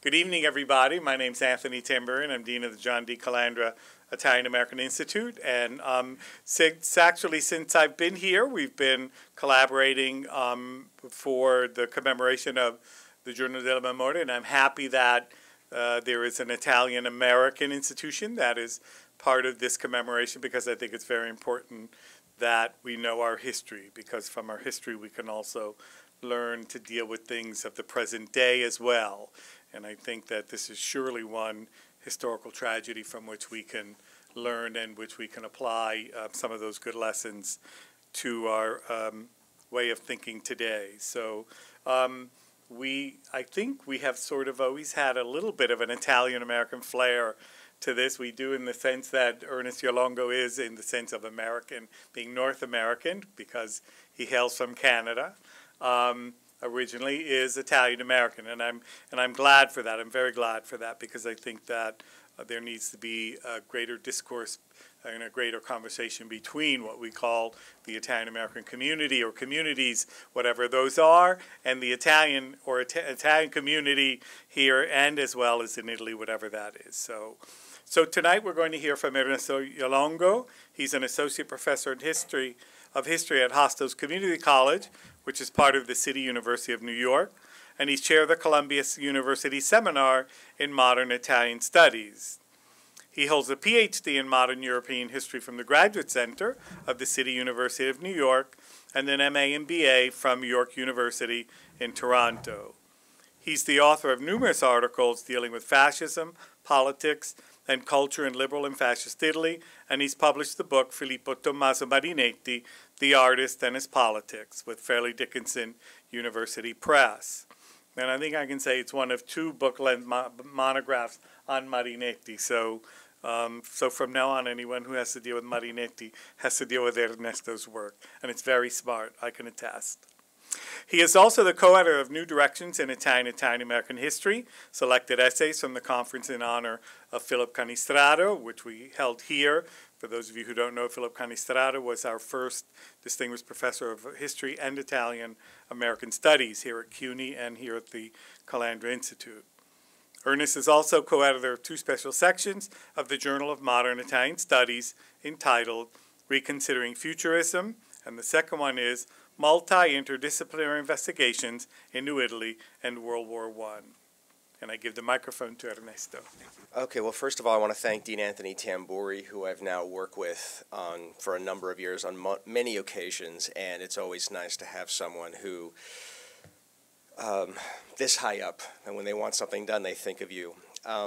Good evening, everybody. My name's Anthony Timber, and I'm Dean of the John D. Calandra Italian-American Institute. And since I've been here, we've been collaborating for the commemoration of the Giorno della Memoria, and I'm happy that there is an Italian-American institution that is part of this commemoration, because I think it's very important that we know our history, because from our history we can also learn to deal with things of the present day as well. And I think that this is surely one historical tragedy from which we can learn and which we can apply some of those good lessons to our way of thinking today. So I think we have sort of always had a little bit of an Italian-American flair to this. We do, in the sense that Ernest Ialongo is in the sense of American, being North American, because he hails from Canada. Originally is Italian-American, and I'm glad for that. I'm very glad for that, because I think that there needs to be a greater discourse and a greater conversation between what we call the Italian-American community, or communities, whatever those are, and the Italian or Italian community here, and as well as in Italy, whatever that is. So tonight we're going to hear from Ernest Ialongo. He's an associate professor in history at Hostos Community College, which is part of the City University of New York, and he's chair of the Columbia University Seminar in Modern Italian Studies. He holds a PhD in Modern European History from the Graduate Center of the City University of New York, and an MA and BA from York University in Toronto. He's the author of numerous articles dealing with fascism, politics, and culture in liberal and fascist Italy, and he's published the book Filippo Tommaso Marinetti, The Artist and His Politics, with Fairleigh Dickinson University Press. And I think I can say it's one of two book-length monographs on Marinetti. So from now on, anyone who has to deal with Marinetti has to deal with Ernesto's work. And it's very smart, I can attest. He is also the co-editor of New Directions in Italian-American History, selected essays from the conference in honor of Philip Canistrato, which we held here. For those of you who don't know, Philip Canistrato was our first distinguished professor of history and Italian-American studies here at CUNY and here at the Calandra Institute. Ernest is also co-editor of two special sections of the Journal of Modern Italian Studies entitled Reconsidering Futurism, and the second one is Multi-Interdisciplinary Investigations in New Italy and World War I. And I give the microphone to Ernesto. Okay, well, first of all, I want to thank Dean Anthony Tamburi, who I've now worked with for a number of years on many occasions, and it's always nice to have someone who, this high up, and when they want something done, they think of you.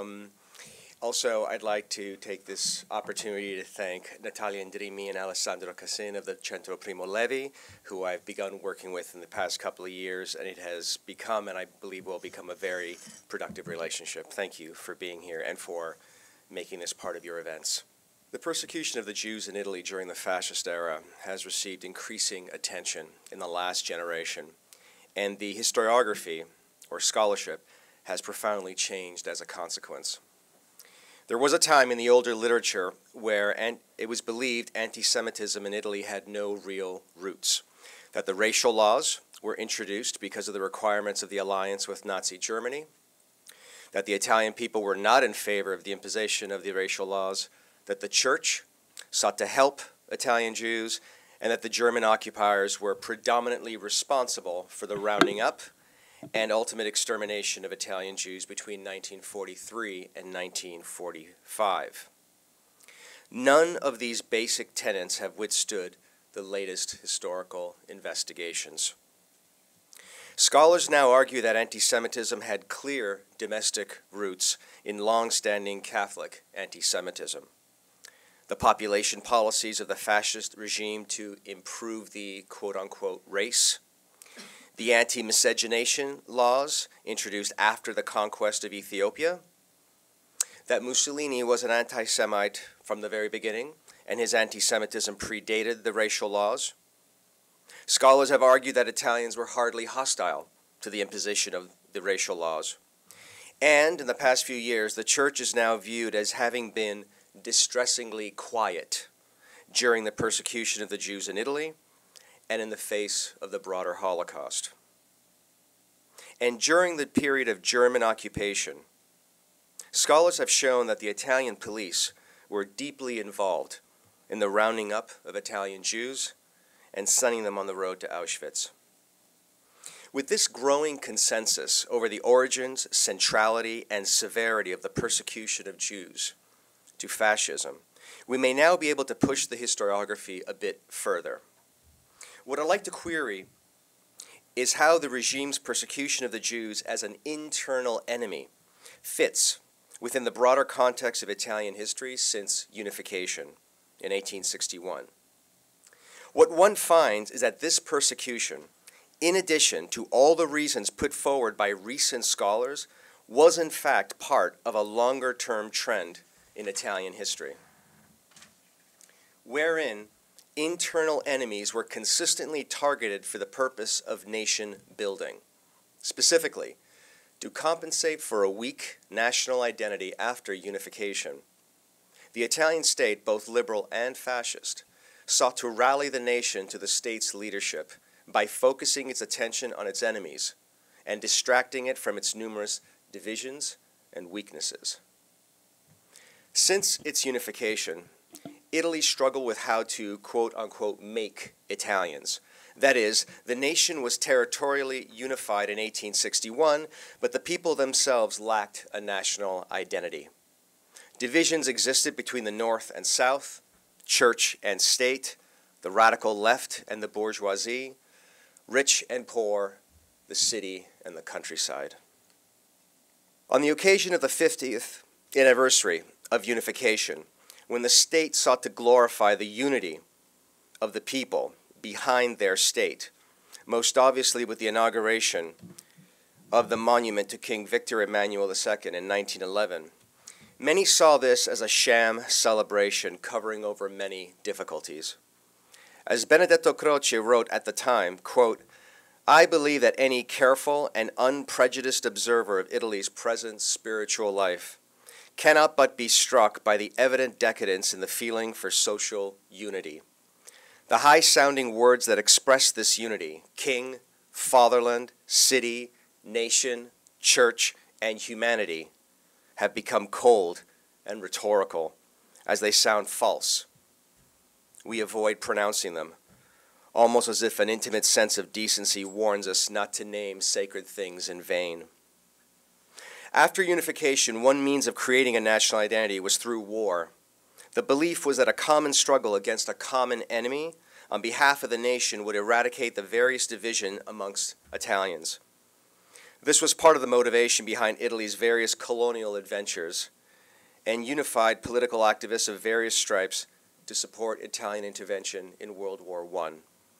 Also, I'd like to take this opportunity to thank Natalia Indrimi and Alessandro Casin of the Centro Primo Levi, who I've begun working with in the past couple of years, and it has become, and I believe will become, a very productive relationship. Thank you for being here and for making this part of your events. The persecution of the Jews in Italy during the fascist era has received increasing attention in the last generation, and the historiography, or scholarship, has profoundly changed as a consequence. There was a time in the older literature where it was believed anti-Semitism in Italy had no real roots, that the racial laws were introduced because of the requirements of the alliance with Nazi Germany, that the Italian people were not in favor of the imposition of the racial laws, that the church sought to help Italian Jews, and that the German occupiers were predominantly responsible for the rounding up and ultimate extermination of Italian Jews between 1943 and 1945. None of these basic tenets have withstood the latest historical investigations. Scholars now argue that anti-Semitism had clear domestic roots in long-standing Catholic anti-Semitism. The population policies of the fascist regime to improve the quote-unquote race, the anti-miscegenation laws introduced after the conquest of Ethiopia, that Mussolini was an anti-Semite from the very beginning, and his anti-Semitism predated the racial laws. Scholars have argued that Italians were hardly hostile to the imposition of the racial laws. And in the past few years, the church is now viewed as having been distressingly quiet during the persecution of the Jews in Italy and in the face of the broader Holocaust. And during the period of German occupation scholars have shown that the Italian police were deeply involved in the rounding up of Italian Jews and sending them on the road to Auschwitz. With this growing consensus over the origins, centrality, and severity of the persecution of Jews to fascism, we may now be able to push the historiography a bit further. What I'd like to query is how the regime's persecution of the Jews as an internal enemy fits within the broader context of Italian history since unification in 1861. What one finds is that this persecution, in addition to all the reasons put forward by recent scholars, was in fact part of a longer-term trend in Italian history, wherein internal enemies were consistently targeted for the purpose of nation building, specifically to compensate for a weak national identity after unification. The Italian state, both liberal and fascist, sought to rally the nation to the state's leadership by focusing its attention on its enemies and distracting it from its numerous divisions and weaknesses. Since its unification, Italy struggled with how to, quote-unquote, make Italians. That is, the nation was territorially unified in 1861, but the people themselves lacked a national identity. Divisions existed between the North and South, church and state, the radical left and the bourgeoisie, rich and poor, the city and the countryside. On the occasion of the 50th anniversary of unification, when the state sought to glorify the unity of the people behind their state, most obviously with the inauguration of the monument to King Victor Emmanuel II in 1911, many saw this as a sham celebration covering over many difficulties. As Benedetto Croce wrote at the time, quote, "I believe that any careful and unprejudiced observer of Italy's present spiritual life cannot but be struck by the evident decadence in the feeling for social unity. The high-sounding words that express this unity, king, fatherland, city, nation, church, and humanity, have become cold and rhetorical, as they sound false. We avoid pronouncing them, almost as if an intimate sense of decency warns us not to name sacred things in vain." After unification, one means of creating a national identity was through war. The belief was that a common struggle against a common enemy on behalf of the nation would eradicate the various division amongst Italians. This was part of the motivation behind Italy's various colonial adventures and unified political activists of various stripes to support Italian intervention in World War I.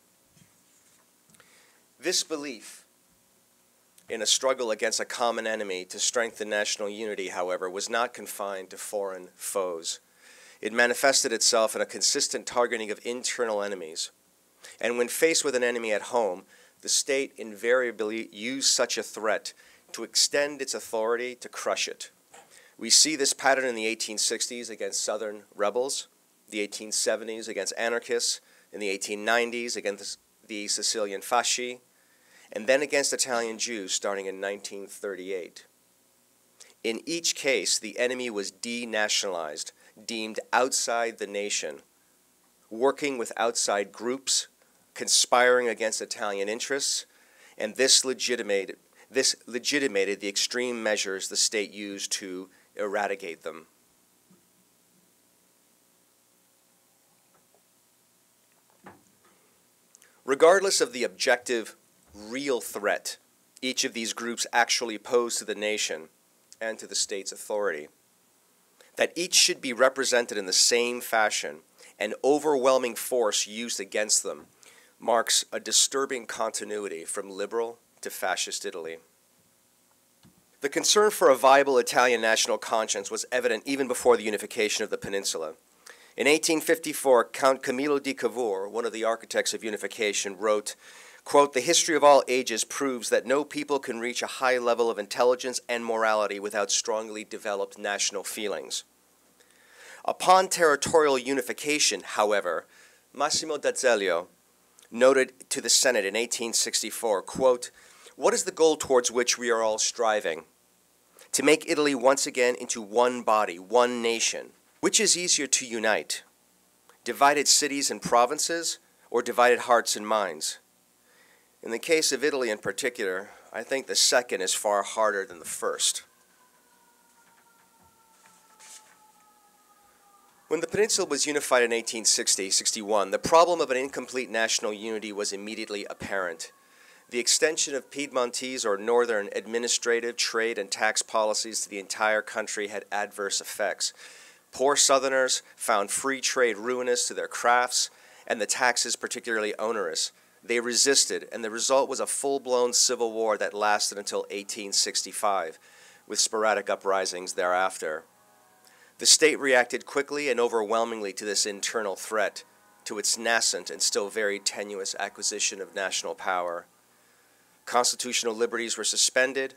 This belief in a struggle against a common enemy to strengthen national unity, however, was not confined to foreign foes. It manifested itself in a consistent targeting of internal enemies. And when faced with an enemy at home, the state invariably used such a threat to extend its authority to crush it. We see this pattern in the 1860s against Southern rebels, the 1870s against anarchists, in the 1890s against the Sicilian Fasci, and then against Italian Jews starting in 1938. In each case, the enemy was denationalized, deemed outside the nation, working with outside groups, conspiring against Italian interests, and this legitimated the extreme measures the state used to eradicate them. Regardless of the objective, real threat each of these groups actually posed to the nation and to the state's authority, that each should be represented in the same fashion, an overwhelming force used against them, marks a disturbing continuity from liberal to fascist Italy. The concern for a viable Italian national conscience was evident even before the unification of the peninsula. In 1854, Count Camillo di Cavour, one of the architects of unification, wrote, quote, "The history of all ages proves that no people can reach a high level of intelligence and morality without strongly developed national feelings." Upon territorial unification, however, Massimo d'Azeglio noted to the Senate in 1864, quote, "What is the goal towards which we are all striving? to make Italy once again into one body, one nation. Which is easier to unite? Divided cities and provinces, or divided hearts and minds? In the case of Italy in particular, I think the second is far harder than the first. When the peninsula was unified in 1860-61, the problem of an incomplete national unity was immediately apparent. The extension of Piedmontese or northern administrative, trade, and tax policies to the entire country had adverse effects. Poor Southerners found free trade ruinous to their crafts, and the taxes particularly onerous. They resisted, and the result was a full-blown civil war that lasted until 1865, with sporadic uprisings thereafter. The state reacted quickly and overwhelmingly to this internal threat, to its nascent and still very tenuous acquisition of national power. Constitutional liberties were suspended.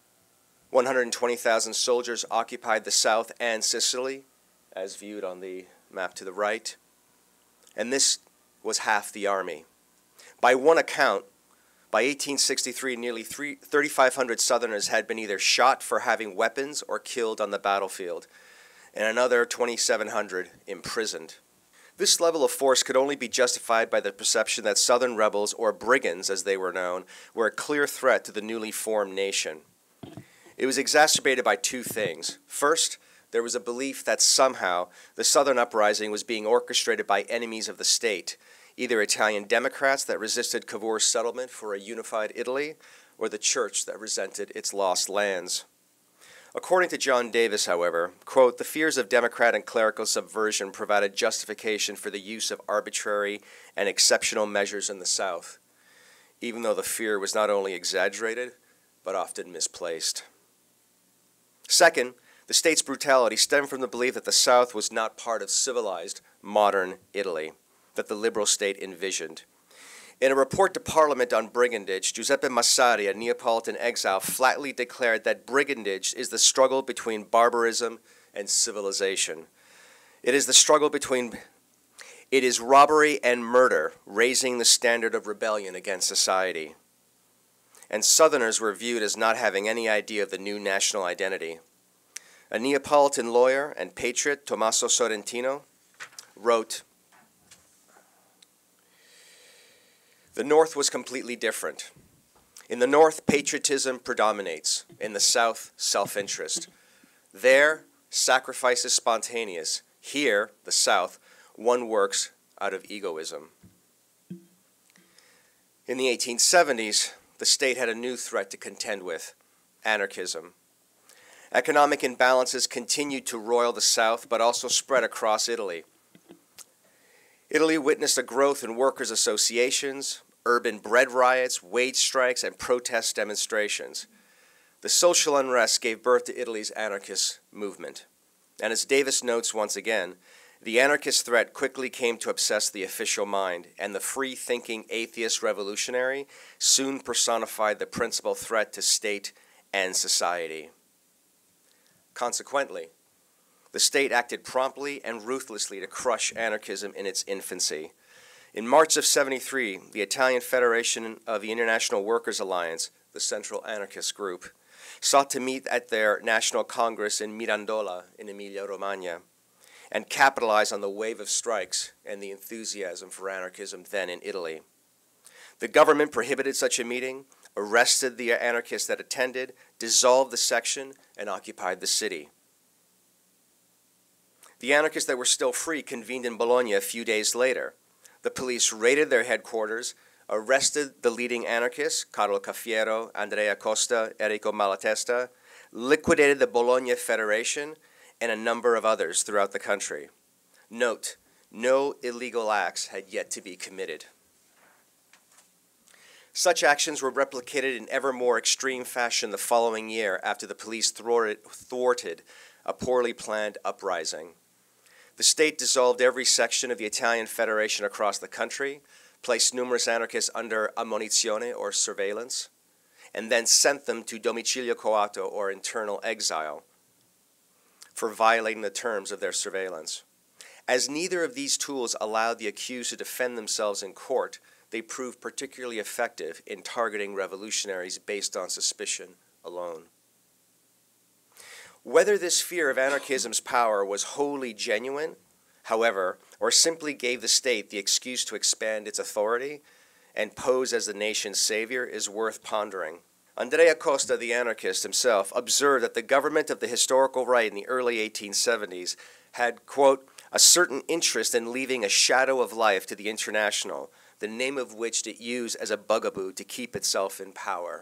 120,000 soldiers occupied the South and Sicily, as viewed on the map to the right. And this was half the army. By one account, by 1863, nearly 3,500 Southerners had been either shot for having weapons or killed on the battlefield, and another 2,700 imprisoned. This level of force could only be justified by the perception that Southern rebels, or brigands as they were known, were a clear threat to the newly formed nation. It was exacerbated by two things. First, there was a belief that somehow the Southern uprising was being orchestrated by enemies of the state, either Italian Democrats that resisted Cavour's settlement for a unified Italy, or the church that resented its lost lands. According to John Davis, however, quote, the fears of Democrat and clerical subversion provided justification for the use of arbitrary and exceptional measures in the South, even though the fear was not only exaggerated, but often misplaced. Second, the state's brutality stemmed from the belief that the South was not part of civilized, modern Italy that the liberal state envisioned. In a report to Parliament on brigandage, Giuseppe Massari, a Neapolitan exile, flatly declared that brigandage is the struggle between barbarism and civilization. It is robbery and murder, raising the standard of rebellion against society. And Southerners were viewed as not having any idea of the new national identity. A Neapolitan lawyer and patriot, Tommaso Sorrentino, wrote, the North was completely different. In the North, patriotism predominates. In the South, self-interest. There, sacrifice is spontaneous. Here, the South, one works out of egoism. In the 1870s, the state had a new threat to contend with, anarchism. Economic imbalances continued to roil the South, but also spread across Italy. Italy witnessed a growth in workers' associations, urban bread riots, wage strikes, and protest demonstrations. The social unrest gave birth to Italy's anarchist movement. And as Davis notes once again, the anarchist threat quickly came to obsess the official mind, and the free-thinking atheist revolutionary soon personified the principal threat to state and society. Consequently, the state acted promptly and ruthlessly to crush anarchism in its infancy. In March of '73, the Italian Federation of the International Workers' Alliance, the central anarchist group, sought to meet at their national congress in Mirandola in Emilia-Romagna and capitalize on the wave of strikes and the enthusiasm for anarchism then in Italy. The government prohibited such a meeting, arrested the anarchists that attended, dissolved the section, and occupied the city. The anarchists that were still free convened in Bologna a few days later. The police raided their headquarters, arrested the leading anarchists, Carlo Cafiero, Andrea Costa, Enrico Malatesta, liquidated the Bologna Federation, and a number of others throughout the country. Note, no illegal acts had yet to be committed. Such actions were replicated in ever more extreme fashion the following year after the police thwarted a poorly planned uprising. The state dissolved every section of the Italian Federation across the country, placed numerous anarchists under ammonizione or surveillance, and then sent them to domicilio coatto or internal exile for violating the terms of their surveillance. As neither of these tools allowed the accused to defend themselves in court, they proved particularly effective in targeting revolutionaries based on suspicion alone. Whether this fear of anarchism's power was wholly genuine, however, or simply gave the state the excuse to expand its authority and pose as the nation's savior is worth pondering. Andrea Costa, the anarchist himself, observed that the government of the historical right in the early 1870s had, quote, a certain interest in leaving a shadow of life to the International, the name of which it used as a bugaboo to keep itself in power.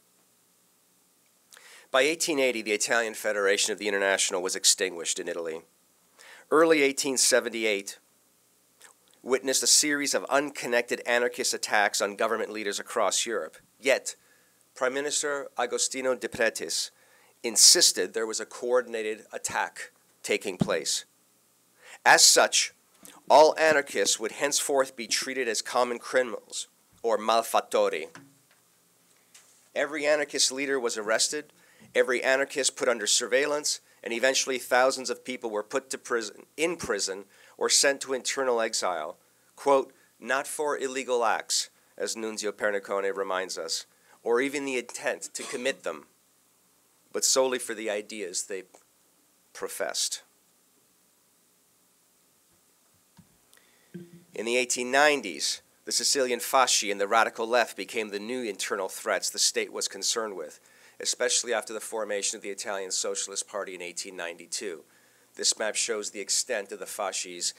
By 1880, the Italian Federation of the International was extinguished in Italy. Early 1878 witnessed a series of unconnected anarchist attacks on government leaders across Europe. Yet, Prime Minister Agostino De Pretis insisted there was a coordinated attack taking place. As such, all anarchists would henceforth be treated as common criminals, or malfattori. Every anarchist leader was arrested, every anarchist put under surveillance, and eventually thousands of people were put to in prison or sent to internal exile, quote, not for illegal acts, as Nunzio Pernicone reminds us, or even the intent to commit them, but solely for the ideas they professed. In the 1890s, the Sicilian fasci and the radical left became the new internal threats the state was concerned with, especially after the formation of the Italian Socialist Party in 1892. This map shows the extent of the fascis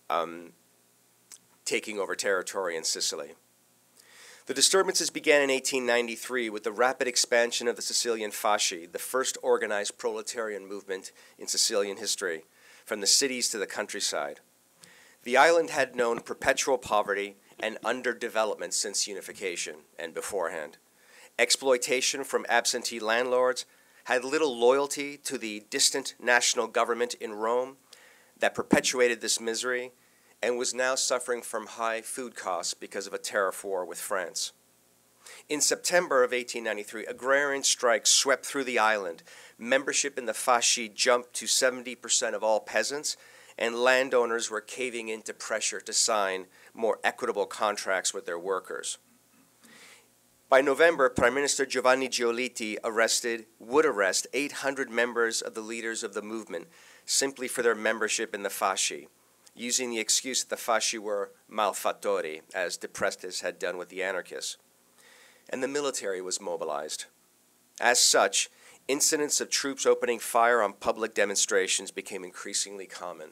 taking over territory in Sicily. The disturbances began in 1893 with the rapid expansion of the Sicilian fasci, the first organized proletarian movement in Sicilian history, from the cities to the countryside. The island had known perpetual poverty and underdevelopment since unification and beforehand. Exploitation from absentee landlords, had little loyalty to the distant national government in Rome that perpetuated this misery, and was now suffering from high food costs because of a tariff war with France. In September of 1893, agrarian strikes swept through the island. Membership in the fasci jumped to 70% of all peasants, and landowners were caving into pressure to sign more equitable contracts with their workers. By November, Prime Minister Giovanni Giolitti would arrest 800 members of the leaders of the movement simply for their membership in the fasci, using the excuse that the fasci were malfattori, as De Pretis had done with the anarchists. And the military was mobilized. As such, incidents of troops opening fire on public demonstrations became increasingly common.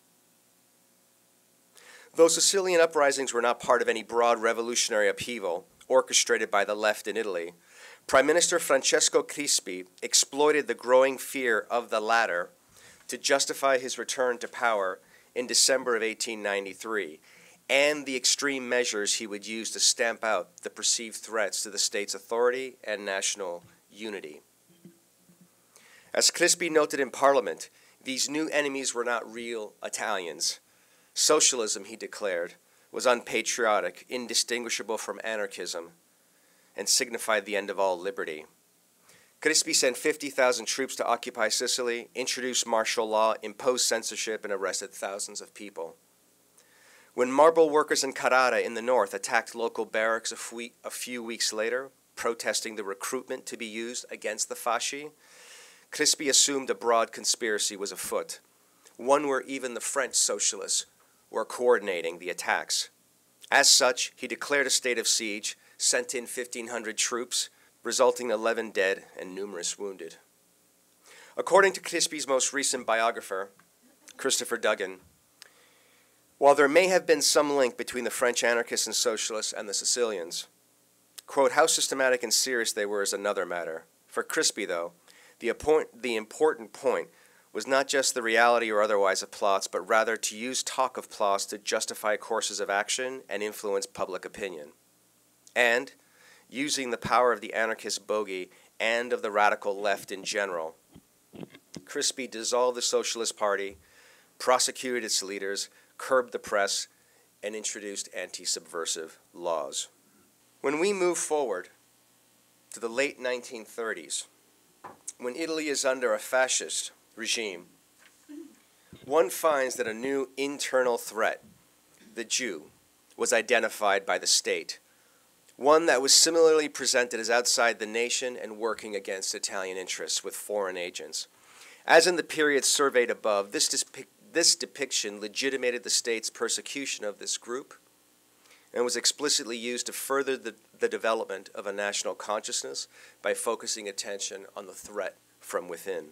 Though Sicilian uprisings were not part of any broad revolutionary upheaval orchestrated by the left in Italy, Prime Minister Francesco Crispi exploited the growing fear of the latter to justify his return to power in December of 1893, and the extreme measures he would use to stamp out the perceived threats to the state's authority and national unity. As Crispi noted in Parliament, these new enemies were not real Italians. Socialism, he declared, was unpatriotic, indistinguishable from anarchism, and signified the end of all liberty. Crispi sent 50,000 troops to occupy Sicily, introduced martial law, imposed censorship, and arrested thousands of people. When marble workers in Carrara in the north attacked local barracks a few weeks later, protesting the recruitment to be used against the fasci, Crispi assumed a broad conspiracy was afoot, one where even the French socialists were coordinating the attacks. As such, he declared a state of siege, sent in 1,500 troops, resulting in 11 dead and numerous wounded. According to Crispi's most recent biographer, Christopher Duggan, while there may have been some link between the French anarchists and socialists and the Sicilians, quote, how systematic and serious they were is another matter. For Crispi, though, the important point was not just the reality or otherwise of plots, but rather to use talk of plots to justify courses of action and influence public opinion. And, using the power of the anarchist bogey and of the radical left in general, Crispi dissolved the Socialist Party, prosecuted its leaders, curbed the press, and introduced anti-subversive laws. When we move forward to the late 1930s, when Italy is under a fascist regime, one finds that a new internal threat, the Jew, was identified by the state, one that was similarly presented as outside the nation and working against Italian interests with foreign agents. As in the period surveyed above, this depiction legitimated the state's persecution of this group and was explicitly used to further the development of a national consciousness by focusing attention on the threat from within.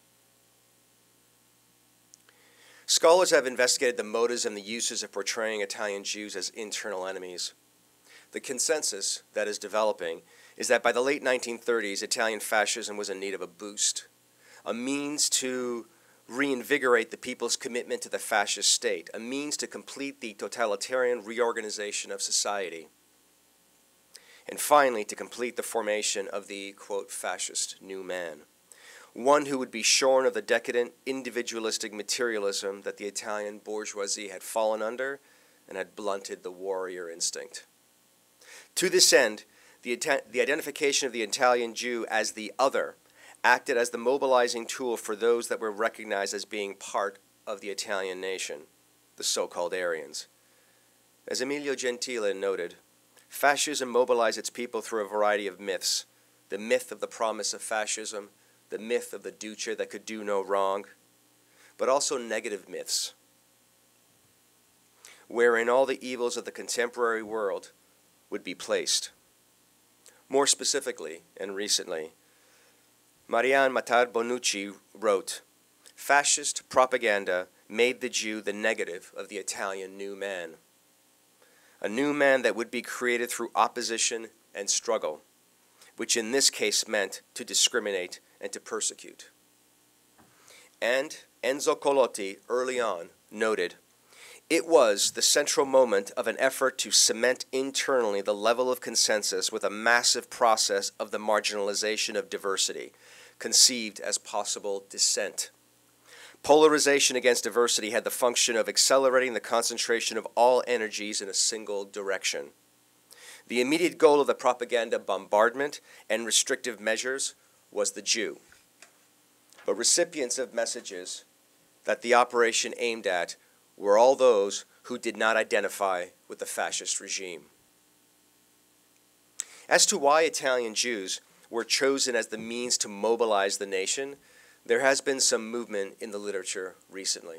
Scholars have investigated the motives and the uses of portraying Italian Jews as internal enemies. The consensus that is developing is that by the late 1930s, Italian fascism was in need of a boost, a means to reinvigorate the people's commitment to the fascist state, a means to complete the totalitarian reorganization of society, and finally to complete the formation of the, quote, fascist new man, one who would be shorn of the decadent, individualistic materialism that the Italian bourgeoisie had fallen under and had blunted the warrior instinct. To this end, the identification of the Italian Jew as the other acted as the mobilizing tool for those that were recognized as being part of the Italian nation, the so-called Aryans. As Emilio Gentile noted, fascism mobilized its people through a variety of myths: the myth of the promise of fascism, the myth of the duce that could do no wrong, but also negative myths, wherein all the evils of the contemporary world would be placed. More specifically, and recently, Marianne Matar Bonucci wrote, "Fascist propaganda made the Jew the negative of the Italian new man, a new man that would be created through opposition and struggle, which in this case meant to discriminate and to persecute." And Enzo Colotti, early on, noted, "It was the central moment of an effort to cement internally the level of consensus with a massive process of the marginalization of diversity, conceived as possible dissent. Polarization against diversity had the function of accelerating the concentration of all energies in a single direction. The immediate goal of the propaganda bombardment and restrictive measures was the Jew. But recipients of messages that the operation aimed at were all those who did not identify with the fascist regime." As to why Italian Jews were chosen as the means to mobilize the nation, there has been some movement in the literature recently.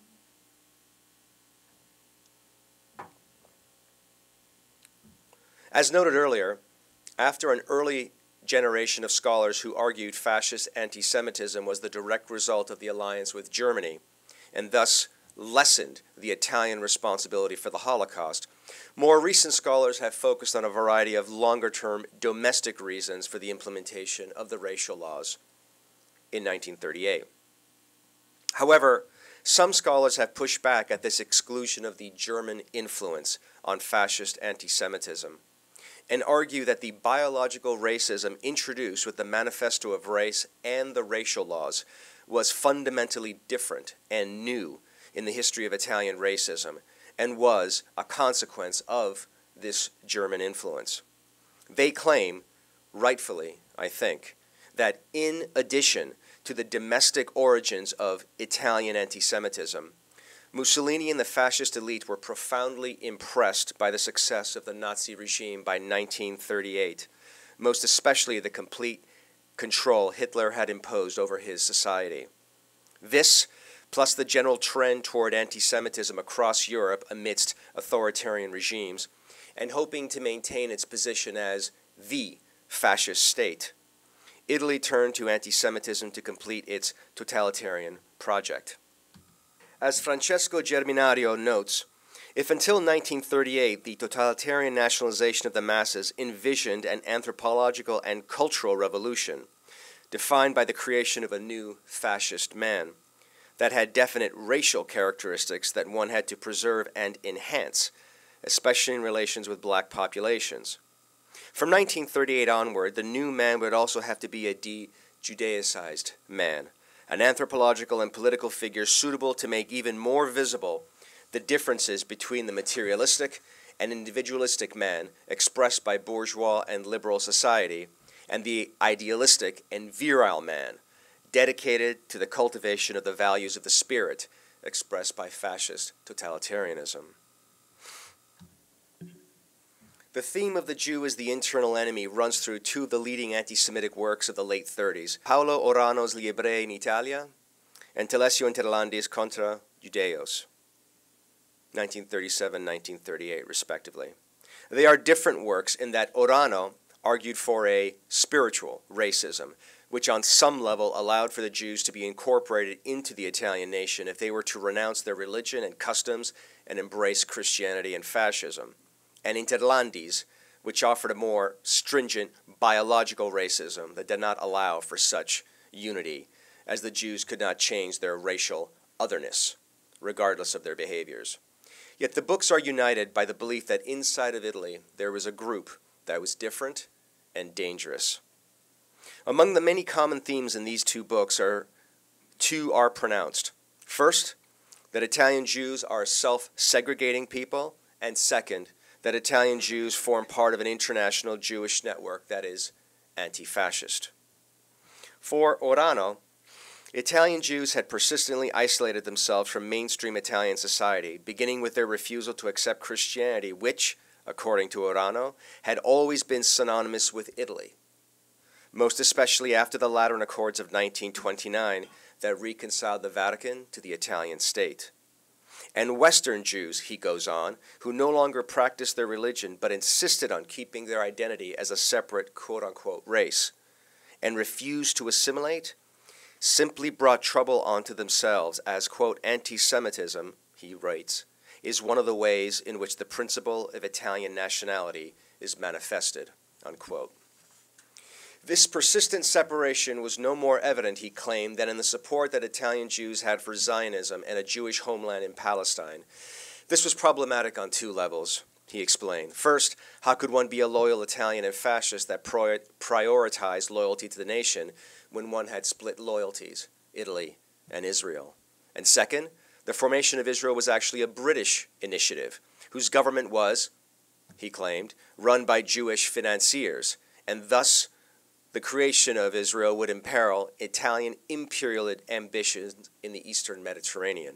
As noted earlier, after an early generation of scholars who argued fascist anti-Semitism was the direct result of the alliance with Germany, and thus lessened the Italian responsibility for the Holocaust, more recent scholars have focused on a variety of longer-term domestic reasons for the implementation of the racial laws in 1938. However, some scholars have pushed back at this exclusion of the German influence on fascist anti-Semitism, and argue that the biological racism introduced with the Manifesto of Race and the racial laws was fundamentally different and new in the history of Italian racism, and was a consequence of this German influence. They claim, rightfully, I think, that in addition to the domestic origins of Italian anti-Semitism, Mussolini and the fascist elite were profoundly impressed by the success of the Nazi regime by 1938, most especially the complete control Hitler had imposed over his society. This, plus the general trend toward anti-Semitism across Europe amidst authoritarian regimes, and hoping to maintain its position as the fascist state, Italy turned to anti-Semitism to complete its totalitarian project. As Francesco Germinario notes, if until 1938 the totalitarian nationalization of the masses envisioned an anthropological and cultural revolution, defined by the creation of a new fascist man, that had definite racial characteristics that one had to preserve and enhance, especially in relations with black populations. From 1938 onward, the new man would also have to be a de-Judaicized man, an anthropological and political figure suitable to make even more visible the differences between the materialistic and individualistic man expressed by bourgeois and liberal society, and the idealistic and virile man, dedicated to the cultivation of the values of the spirit expressed by fascist totalitarianism. The theme of the Jew as the internal enemy runs through two of the leading anti-Semitic works of the late 30s, Paolo Orano's Gli Ebrei in Italia and Telesio Interlandis contra Judeos, 1937-1938, respectively. They are different works in that Orano argued for a spiritual racism, which on some level allowed for the Jews to be incorporated into the Italian nation if they were to renounce their religion and customs and embrace Christianity and fascism, and Interlandis, which offered a more stringent biological racism that did not allow for such unity, as the Jews could not change their racial otherness, regardless of their behaviors. Yet the books are united by the belief that inside of Italy there was a group that was different and dangerous. Among the many common themes in these two books two are pronounced. First, that Italian Jews are a self-segregating people, and second, that Italian Jews form part of an international Jewish network that is anti-fascist. For Orano, Italian Jews had persistently isolated themselves from mainstream Italian society, beginning with their refusal to accept Christianity, which, according to Orano, had always been synonymous with Italy, most especially after the Lateran Accords of 1929 that reconciled the Vatican to the Italian state. And Western Jews, he goes on, who no longer practiced their religion but insisted on keeping their identity as a separate quote-unquote race and refused to assimilate, simply brought trouble onto themselves as, quote, anti-Semitism, he writes, is one of the ways in which the principle of Italian nationality is manifested, unquote. This persistent separation was no more evident, he claimed, than in the support that Italian Jews had for Zionism and a Jewish homeland in Palestine. This was problematic on two levels, he explained. First, how could one be a loyal Italian and fascist that prioritized loyalty to the nation when one had split loyalties, Italy and Israel? And second, the formation of Israel was actually a British initiative, whose government was, he claimed, run by Jewish financiers, and thus the creation of Israel would imperil Italian imperial ambitions in the eastern Mediterranean.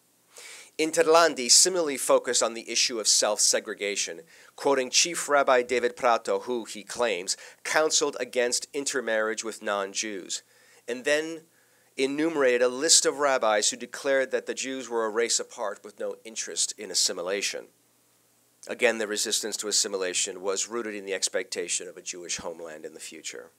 Interlandi similarly focused on the issue of self-segregation, quoting Chief Rabbi David Prato, who, he claims, counseled against intermarriage with non-Jews, and then enumerated a list of rabbis who declared that the Jews were a race apart with no interest in assimilation. Again, the resistance to assimilation was rooted in the expectation of a Jewish homeland in the future.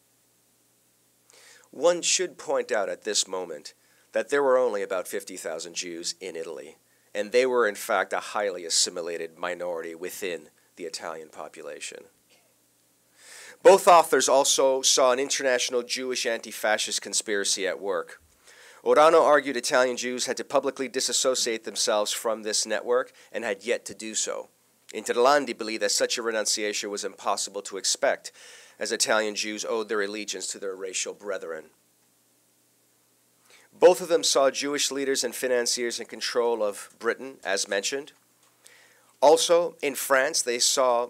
One should point out at this moment that there were only about 50,000 Jews in Italy, and they were in fact a highly assimilated minority within the Italian population. Both authors also saw an international Jewish anti-fascist conspiracy at work. Orano argued Italian Jews had to publicly disassociate themselves from this network and had yet to do so. Interlandi believed that such a renunciation was impossible to expect, as Italian Jews owed their allegiance to their racial brethren. Both of them saw Jewish leaders and financiers in control of Britain, as mentioned. Also, in France, they saw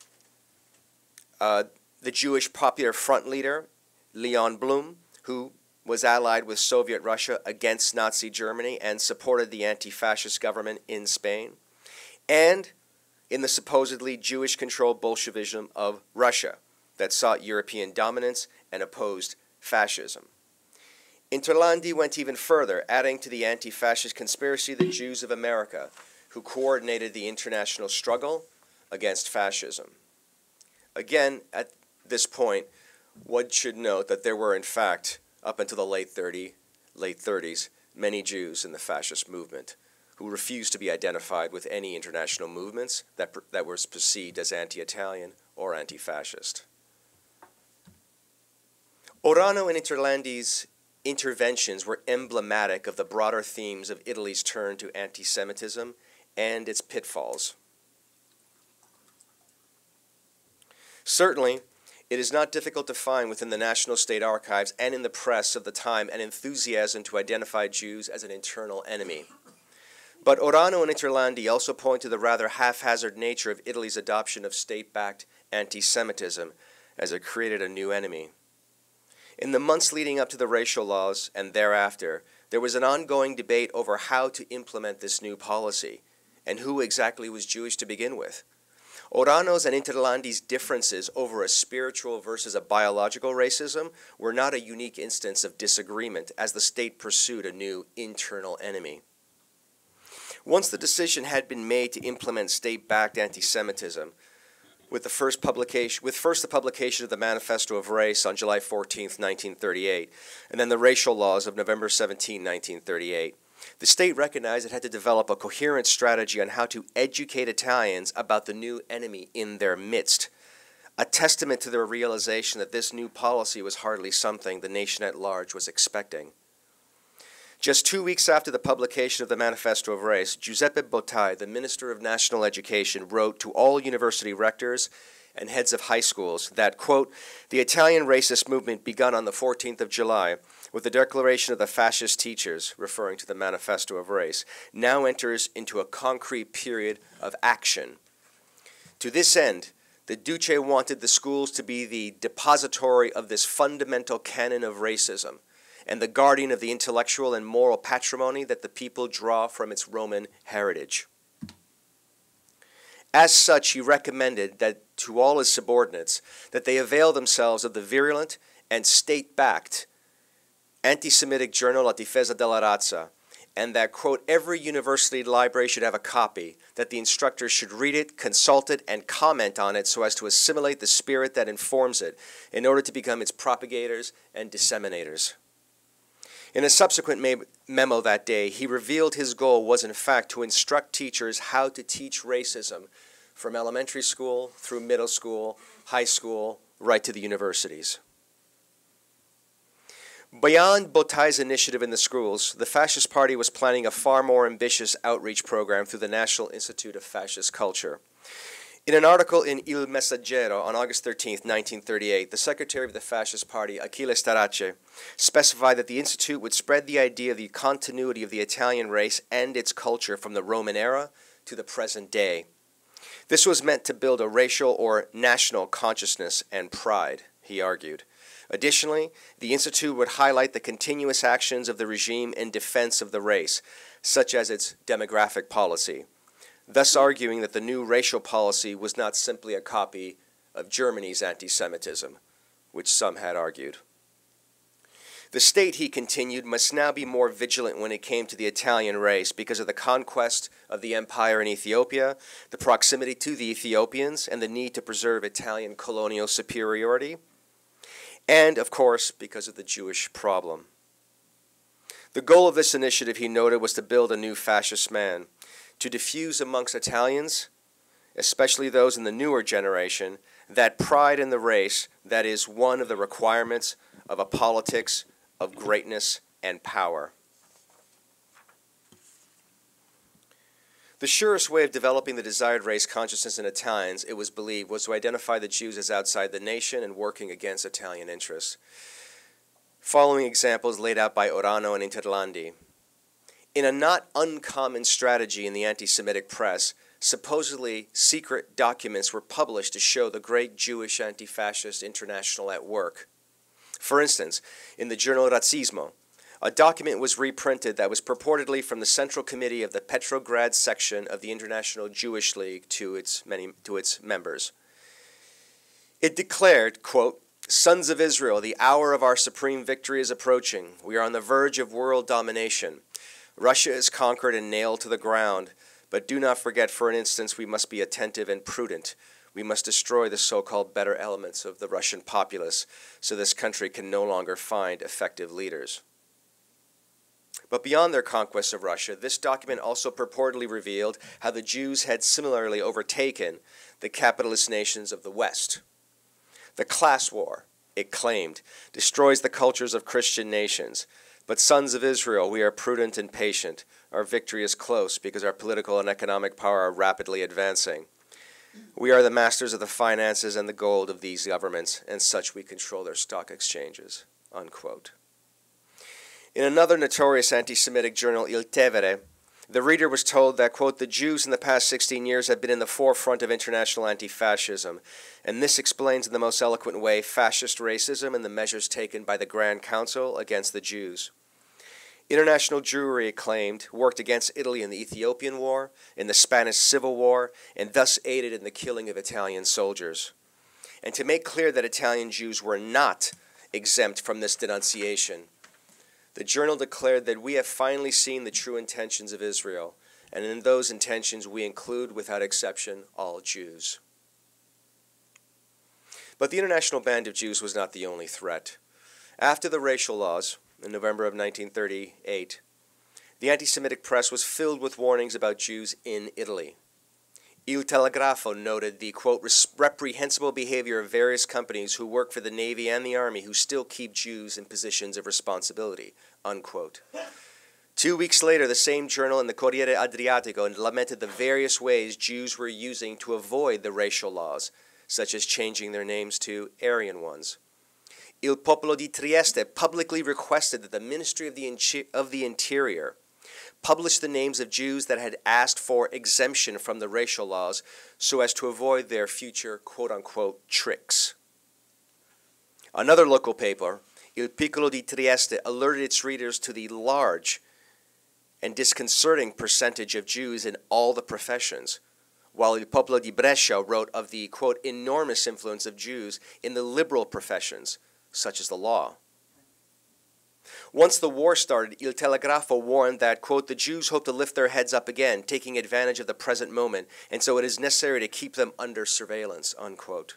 the Jewish Popular Front leader, Leon Blum, who was allied with Soviet Russia against Nazi Germany and supported the anti-fascist government in Spain, and in the supposedly Jewish-controlled Bolshevism of Russia that sought European dominance and opposed fascism. Interlandi went even further, adding to the anti-fascist conspiracy the Jews of America, who coordinated the international struggle against fascism. Again, at this point, one should note that there were, in fact, up until the late 30s, many Jews in the fascist movement who refused to be identified with any international movements that were perceived as anti-Italian or anti-fascist. Orano and Interlandi's interventions were emblematic of the broader themes of Italy's turn to anti-Semitism and its pitfalls. Certainly, it is not difficult to find within the National State Archives and in the press of the time an enthusiasm to identify Jews as an internal enemy. But Orano and Interlandi also point to the rather haphazard nature of Italy's adoption of state-backed anti-Semitism as it created a new enemy. In the months leading up to the racial laws and thereafter, there was an ongoing debate over how to implement this new policy and who exactly was Jewish to begin with. Orano's and Interlandi's differences over a spiritual versus a biological racism were not a unique instance of disagreement as the state pursued a new internal enemy. Once the decision had been made to implement state-backed anti-Semitism, with the publication of the Manifesto of Race on July 14, 1938, and then the racial laws of November 17, 1938, the state recognized it had to develop a coherent strategy on how to educate Italians about the new enemy in their midst, a testament to their realization that this new policy was hardly something the nation at large was expecting. Just 2 weeks after the publication of the Manifesto of Race, Giuseppe Bottai, the Minister of National Education, wrote to all university rectors and heads of high schools that, quote, the Italian racist movement begun on the 14th of July with the declaration of the fascist teachers, referring to the Manifesto of Race, now enters into a concrete period of action. To this end, the Duce wanted the schools to be the depository of this fundamental canon of racism and the guardian of the intellectual and moral patrimony that the people draw from its Roman heritage. As such, he recommended that to all his subordinates that they avail themselves of the virulent and state-backed anti-Semitic journal La Difesa della Razza, and that, quote, every university library should have a copy, that the instructors should read it, consult it, and comment on it so as to assimilate the spirit that informs it in order to become its propagators and disseminators. In a subsequent memo that day, he revealed his goal was in fact to instruct teachers how to teach racism from elementary school through middle school, high school, right to the universities. Beyond Bottai's initiative in the schools, the Fascist Party was planning a far more ambitious outreach program through the National Institute of Fascist Culture. In an article in Il Messaggero on August 13, 1938, the secretary of the Fascist Party, Achille Starace, specified that the Institute would spread the idea of the continuity of the Italian race and its culture from the Roman era to the present day. This was meant to build a racial or national consciousness and pride, he argued. Additionally, the Institute would highlight the continuous actions of the regime in defense of the race, such as its demographic policy, thus arguing that the new racial policy was not simply a copy of Germany's anti-Semitism, which some had argued. The state, he continued, must now be more vigilant when it came to the Italian race because of the conquest of the empire in Ethiopia, the proximity to the Ethiopians, and the need to preserve Italian colonial superiority, and, of course, because of the Jewish problem. The goal of this initiative, he noted, was to build a new fascist man, to diffuse amongst Italians, especially those in the newer generation, that pride in the race that is one of the requirements of a politics of greatness and power. The surest way of developing the desired race consciousness in Italians, it was believed, was to identify the Jews as outside the nation and working against Italian interests. Following examples laid out by Orano and Interlandi. In a not uncommon strategy in the anti-Semitic press, supposedly secret documents were published to show the great Jewish anti-fascist international at work. For instance, in the journal Razzismo, a document was reprinted that was purportedly from the Central Committee of the Petrograd section of the International Jewish League to its members. It declared, quote, "Sons of Israel, the hour of our supreme victory is approaching. We are on the verge of world domination. Russia is conquered and nailed to the ground, but do not forget for an instant we must be attentive and prudent. We must destroy the so-called better elements of the Russian populace so this country can no longer find effective leaders." But beyond their conquest of Russia, this document also purportedly revealed how the Jews had similarly overtaken the capitalist nations of the West. The class war, it claimed, destroys the cultures of Christian nations. But sons of Israel, we are prudent and patient. Our victory is close because our political and economic power are rapidly advancing. We are the masters of the finances and the gold of these governments, and such we control their stock exchanges, unquote. In another notorious anti-Semitic journal, Il Tevere, the reader was told that, quote, "the Jews in the past 16 years have been in the forefront of international anti-fascism, and this explains in the most eloquent way fascist racism and the measures taken by the Grand Council against the Jews." International Jewry, it claimed, worked against Italy in the Ethiopian War, in the Spanish Civil War, and thus aided in the killing of Italian soldiers. And to make clear that Italian Jews were not exempt from this denunciation, the journal declared that we have finally seen the true intentions of Israel, and in those intentions we include, without exception, all Jews. But the International Band of Jews was not the only threat. After the racial laws, in November of 1938, the anti-Semitic press was filled with warnings about Jews in Italy. Il Telegrafo noted the, quote, reprehensible behavior of various companies who work for the Navy and the Army who still keep Jews in positions of responsibility, unquote. 2 weeks later, the same journal in the Corriere Adriatico lamented the various ways Jews were using to avoid the racial laws, such as changing their names to Aryan ones. Il Popolo di Trieste publicly requested that the Ministry of the Interior publish the names of Jews that had asked for exemption from the racial laws so as to avoid their future quote-unquote tricks. Another local paper, Il Piccolo di Trieste, alerted its readers to the large and disconcerting percentage of Jews in all the professions, while Il Popolo di Brescia wrote of the, quote, enormous influence of Jews in the liberal professions, such as the law. Once the war started, Il Telegrafo warned that, quote, the Jews hope to lift their heads up again, taking advantage of the present moment, and so it is necessary to keep them under surveillance, unquote.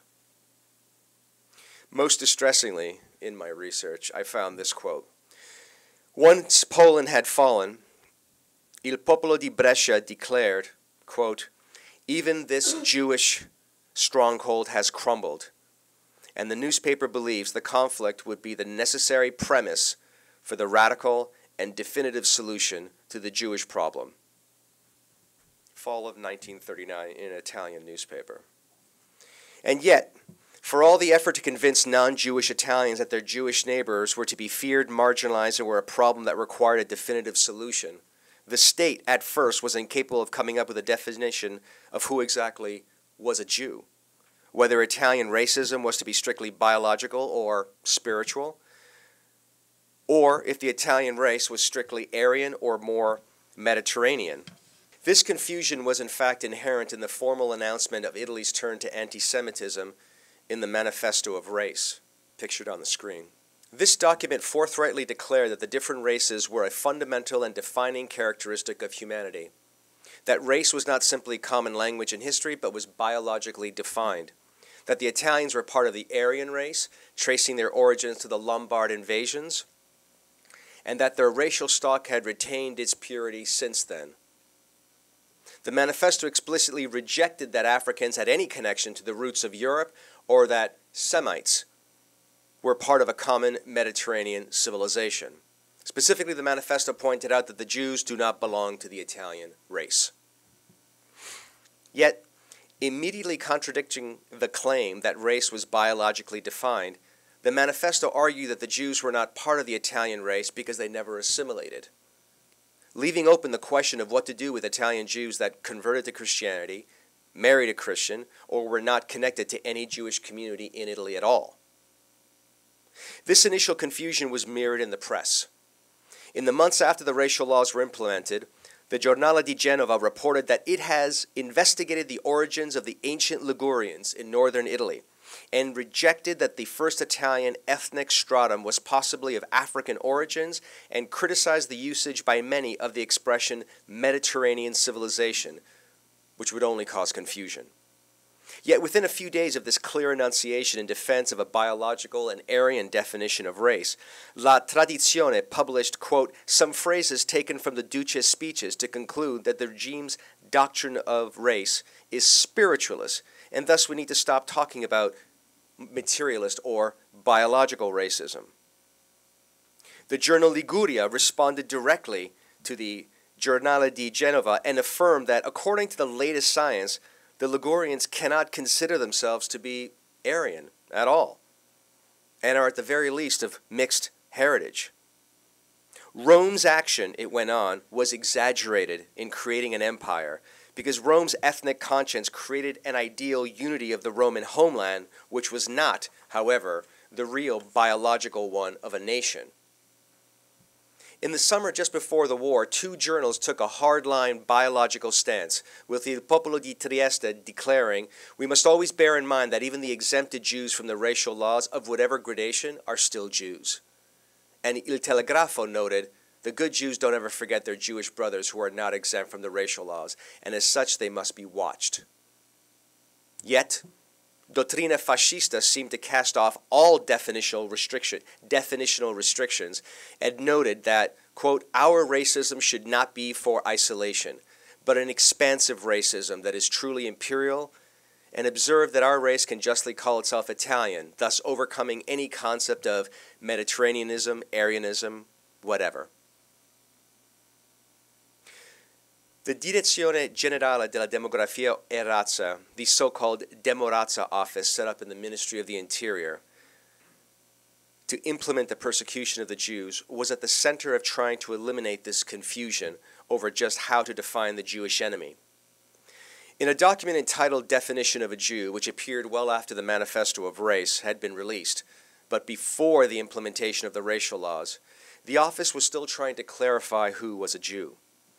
Most distressingly, in my research, I found this quote. Once Poland had fallen, Il Popolo di Brescia declared, quote, even this Jewish stronghold has crumbled, and the newspaper believes the conflict would be the necessary premise for the radical and definitive solution to the Jewish problem. Fall of 1939 in an Italian newspaper. And yet, for all the effort to convince non-Jewish Italians that their Jewish neighbors were to be feared, marginalized, and were a problem that required a definitive solution, the state at first was incapable of coming up with a definition of who exactly was a Jew, whether Italian racism was to be strictly biological or spiritual, or if the Italian race was strictly Aryan or more Mediterranean. This confusion was in fact inherent in the formal announcement of Italy's turn to anti-Semitism in the Manifesto of Race, pictured on the screen. This document forthrightly declared that the different races were a fundamental and defining characteristic of humanity, that race was not simply common language and history, but was biologically defined, that the Italians were part of the Aryan race, tracing their origins to the Lombard invasions, and that their racial stock had retained its purity since then. The manifesto explicitly rejected that Africans had any connection to the roots of Europe or that Semites were part of a common Mediterranean civilization. Specifically, the manifesto pointed out that the Jews do not belong to the Italian race. Yet, immediately contradicting the claim that race was biologically defined, the manifesto argued that the Jews were not part of the Italian race because they never assimilated, leaving open the question of what to do with Italian Jews that converted to Christianity, married a Christian, or were not connected to any Jewish community in Italy at all. This initial confusion was mirrored in the press. In the months after the racial laws were implemented, the Giornale di Genova reported that it has investigated the origins of the ancient Ligurians in northern Italy and rejected that the first Italian ethnic stratum was possibly of African origins and criticized the usage by many of the expression Mediterranean civilization, which would only cause confusion. Yet within a few days of this clear enunciation in defense of a biological and Aryan definition of race, La Tradizione published, quote, some phrases taken from the Duce's speeches to conclude that the regime's doctrine of race is spiritualist, and thus we need to stop talking about materialist or biological racism. The journal Liguria responded directly to the Giornale di Genova and affirmed that according to the latest science, the Ligurians cannot consider themselves to be Aryan at all, and are at the very least of mixed heritage. Rome's action, it went on, was exaggerated in creating an empire, because Rome's ethnic conscience created an ideal unity of the Roman homeland, which was not, however, the real biological one of a nation. In the summer just before the war, two journals took a hardline biological stance, with Il Popolo di Trieste declaring, "We must always bear in mind that even the exempted Jews from the racial laws of whatever gradation are still Jews." And Il Telegrafo noted, "The good Jews don't ever forget their Jewish brothers who are not exempt from the racial laws, and as such they must be watched." Yet, Dottrina Fascista seemed to cast off all definitional restrictions and noted that, quote, "Our racism should not be for isolation, but an expansive racism that is truly imperial, and observed that our race can justly call itself Italian, thus overcoming any concept of Mediterraneanism, Aryanism, whatever." The Direzione Generale della Demografia e Razza, the so-called Demorazza office set up in the Ministry of the Interior to implement the persecution of the Jews, was at the center of trying to eliminate this confusion over just how to define the Jewish enemy. In a document entitled Definition of a Jew, which appeared well after the Manifesto of Race had been released, but before the implementation of the racial laws, the office was still trying to clarify who was a Jew.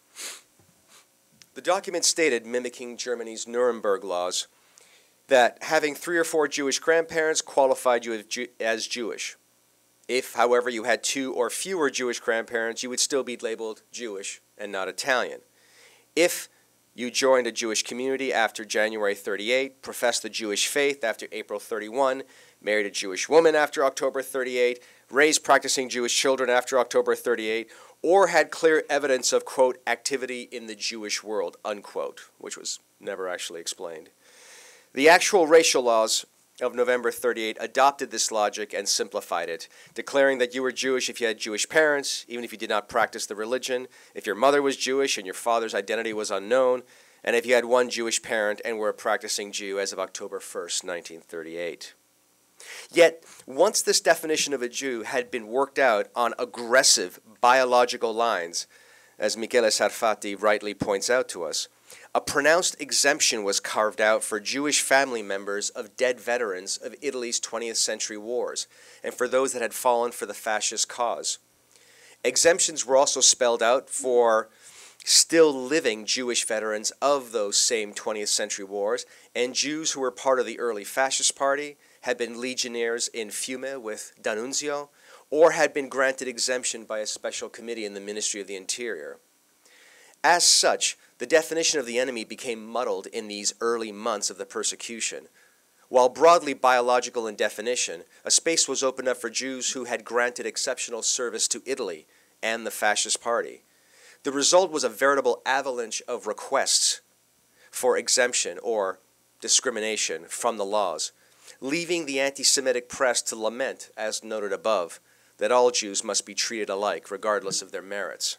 The document stated, mimicking Germany's Nuremberg laws, that having 3 or 4 Jewish grandparents qualified you as Jewish. If, however, you had 2 or fewer Jewish grandparents, you would still be labeled Jewish and not Italian. If you joined a Jewish community after January 38, professed the Jewish faith after April 31, married a Jewish woman after October 38, raised practicing Jewish children after October 38, or had clear evidence of, quote, activity in the Jewish world, unquote, which was never actually explained. The actual racial laws of November 38 adopted this logic and simplified it, declaring that you were Jewish if you had Jewish parents, even if you did not practice the religion, if your mother was Jewish and your father's identity was unknown, and if you had one Jewish parent and were a practicing Jew as of October 1st, 1938. Yet, once this definition of a Jew had been worked out on aggressive biological lines, as Michele Sarfatti rightly points out to us, a pronounced exemption was carved out for Jewish family members of dead veterans of Italy's 20th century wars, and for those that had fallen for the fascist cause. Exemptions were also spelled out for still living Jewish veterans of those same 20th century wars, and Jews who were part of the early fascist party, had been legionnaires in Fiume with D'Annunzio, or had been granted exemption by a special committee in the Ministry of the Interior. As such, the definition of the enemy became muddled in these early months of the persecution. While broadly biological in definition, a space was opened up for Jews who had granted exceptional service to Italy and the fascist party. The result was a veritable avalanche of requests for exemption or discrimination from the laws, leaving the anti-Semitic press to lament, as noted above, that all Jews must be treated alike, regardless of their merits.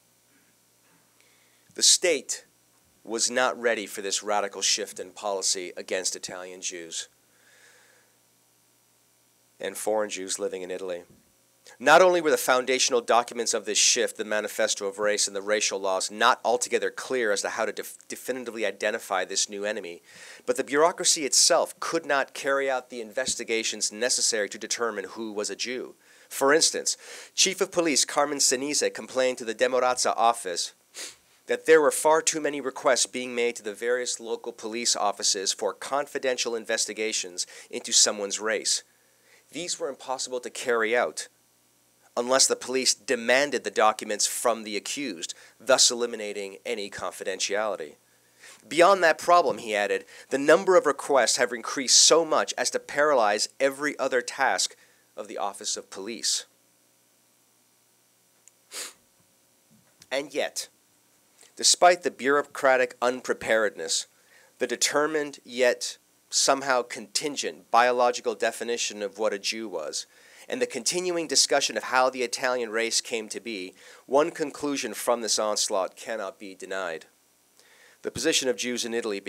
The state was not ready for this radical shift in policy against Italian Jews and foreign Jews living in Italy. Not only were the foundational documents of this shift, the Manifesto of Race and the racial laws, not altogether clear as to how to definitively identify this new enemy, but the bureaucracy itself could not carry out the investigations necessary to determine who was a Jew. For instance, Chief of Police Carmen Senise complained to the Demorazza office that there were far too many requests being made to the various local police offices for confidential investigations into someone's race. These were impossible to carry out unless the police demanded the documents from the accused, thus eliminating any confidentiality. Beyond that problem, he added, the number of requests have increased so much as to paralyze every other task of the Office of Police. And yet, despite the bureaucratic unpreparedness, the determined yet somehow contingent biological definition of what a Jew was, and the continuing discussion of how the Italian race came to be, one conclusion from this onslaught cannot be denied. The position of Jews in Italy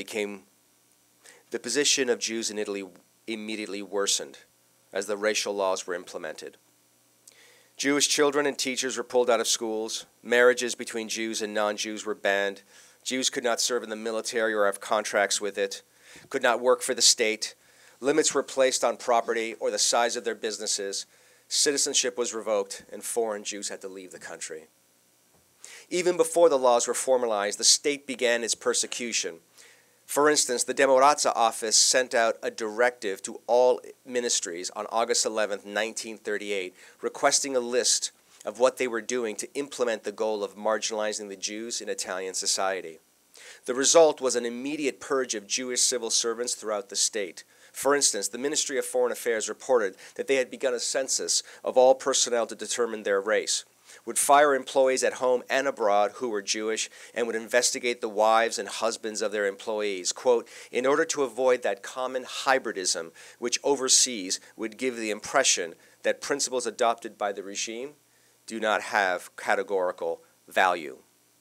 immediately worsened as the racial laws were implemented. Jewish children and teachers were pulled out of schools. Marriages between Jews and non-Jews were banned. Jews could not serve in the military or have contracts with it, could not work for the state. Limits were placed on property or the size of their businesses. citizenship was revoked, and foreign Jews had to leave the country. Even before the laws were formalized, the state began its persecution. For instance, the Demoraza office sent out a directive to all ministries on August 11, 1938, requesting a list of what they were doing to implement the goal of marginalizing the Jews in Italian society. The result was an immediate purge of Jewish civil servants throughout the state. For instance, the Ministry of Foreign Affairs reported that they had begun a census of all personnel to determine their race, would fire employees at home and abroad who were Jewish, and would investigate the wives and husbands of their employees, quote, in order to avoid that common hybridism which overseas would give the impression that principles adopted by the regime do not have categorical value.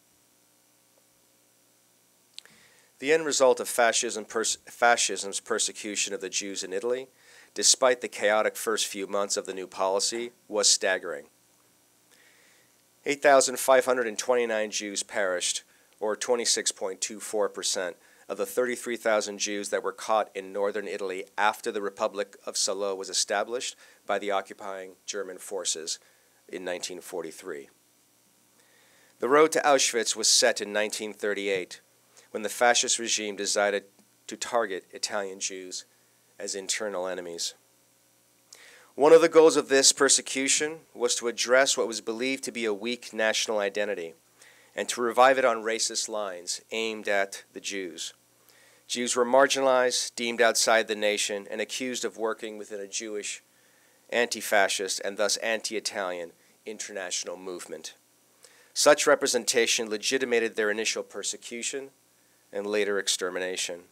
The end result of fascism's persecution of the Jews in Italy, despite the chaotic first few months of the new policy, was staggering. 8,529 Jews perished, or 26.24% of the 33,000 Jews that were caught in northern Italy after the Republic of Salo was established by the occupying German forces in 1943. The road to Auschwitz was set in 1938, when the fascist regime decided to target Italian Jews as internal enemies. One of the goals of this persecution was to address what was believed to be a weak national identity and to revive it on racist lines aimed at the Jews. Jews were marginalized, deemed outside the nation, and accused of working within a Jewish anti-fascist and thus anti-Italian international movement. Such representation legitimated their initial persecution and later extermination.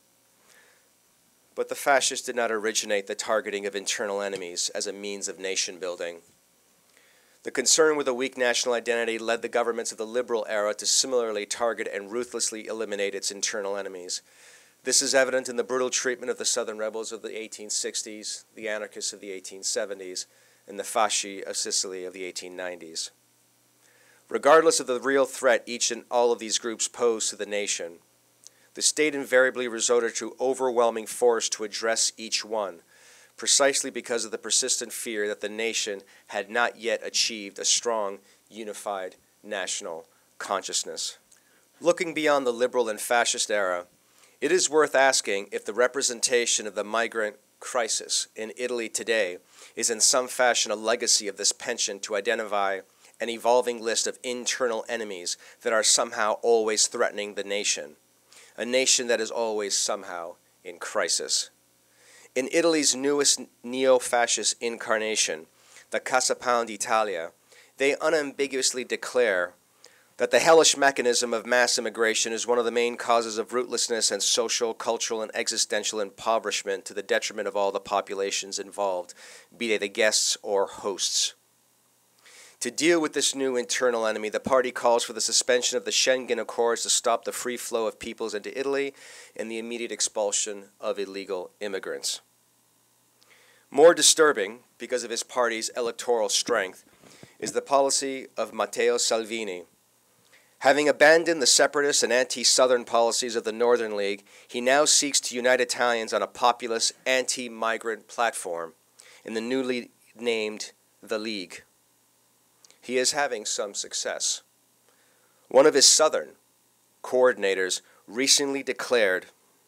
But the fascists did not originate the targeting of internal enemies as a means of nation building. The concern with a weak national identity led the governments of the liberal era to similarly target and ruthlessly eliminate its internal enemies. This is evident in the brutal treatment of the Southern rebels of the 1860s, the anarchists of the 1870s, and the Fasci of Sicily of the 1890s. Regardless of the real threat each and all of these groups posed to the nation, the state invariably resorted to overwhelming force to address each one, precisely because of the persistent fear that the nation had not yet achieved a strong, unified national consciousness. Looking beyond the liberal and fascist era, it is worth asking if the representation of the migrant crisis in Italy today is in some fashion a legacy of this penchant to identify an evolving list of internal enemies that are somehow always threatening the nation. A nation that is always somehow in crisis. In Italy's newest neo-fascist incarnation, the Casa Pound d'Italia, they unambiguously declare that the hellish mechanism of mass immigration is one of the main causes of rootlessness and social, cultural, and existential impoverishment to the detriment of all the populations involved, be they the guests or hosts. To deal with this new internal enemy, the party calls for the suspension of the Schengen Accords to stop the free flow of peoples into Italy and the immediate expulsion of illegal immigrants. More disturbing, because of his party's electoral strength, is the policy of Matteo Salvini. Having abandoned the separatist and anti-Southern policies of the Northern League, he now seeks to unite Italians on a populist anti-migrant platform in the newly named The League. He is having some success. One of his Southern coordinators recently declared,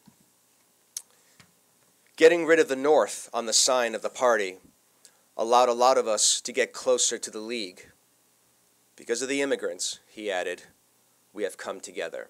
"Getting rid of the North on the sign of the party allowed a lot of us to get closer to the League. Because of the immigrants," he added, "we have come together."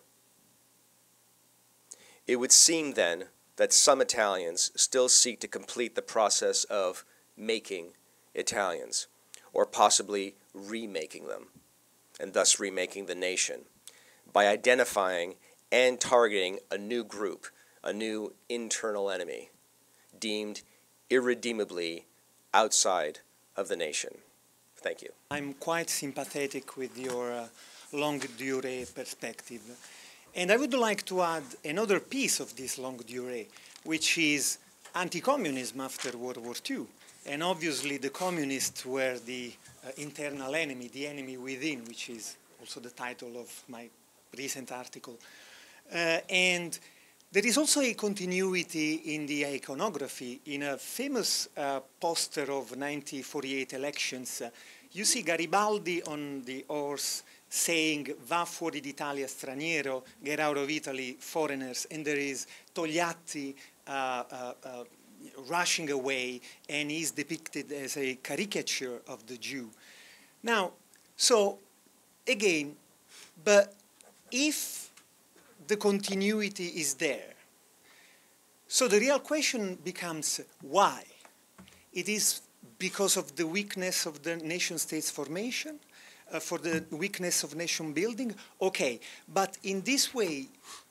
It would seem then that some Italians still seek to complete the process of making Italians, or possibly remaking them, and thus remaking the nation, by identifying and targeting a new group, a new internal enemy, deemed irredeemably outside of the nation. Thank you. I'm quite sympathetic with your longue durée perspective. And I would like to add another piece of this longue durée, which is anti-communism after World War II. And obviously the communists were the internal enemy, the enemy within, which is also the title of my recent article. And There is also a continuity in the iconography. In a famous poster of 1948 elections, you see Garibaldi on the horse saying "Va fuori d'Italia straniero," get out of Italy foreigners, and there is Togliatti rushing away, and he's depicted as a caricature of the Jew. Now, so again, but if the continuity is there, so the real question becomes why? It is because of the weakness of the nation-state's formation, for the weakness of nation building? Okay, but in this way,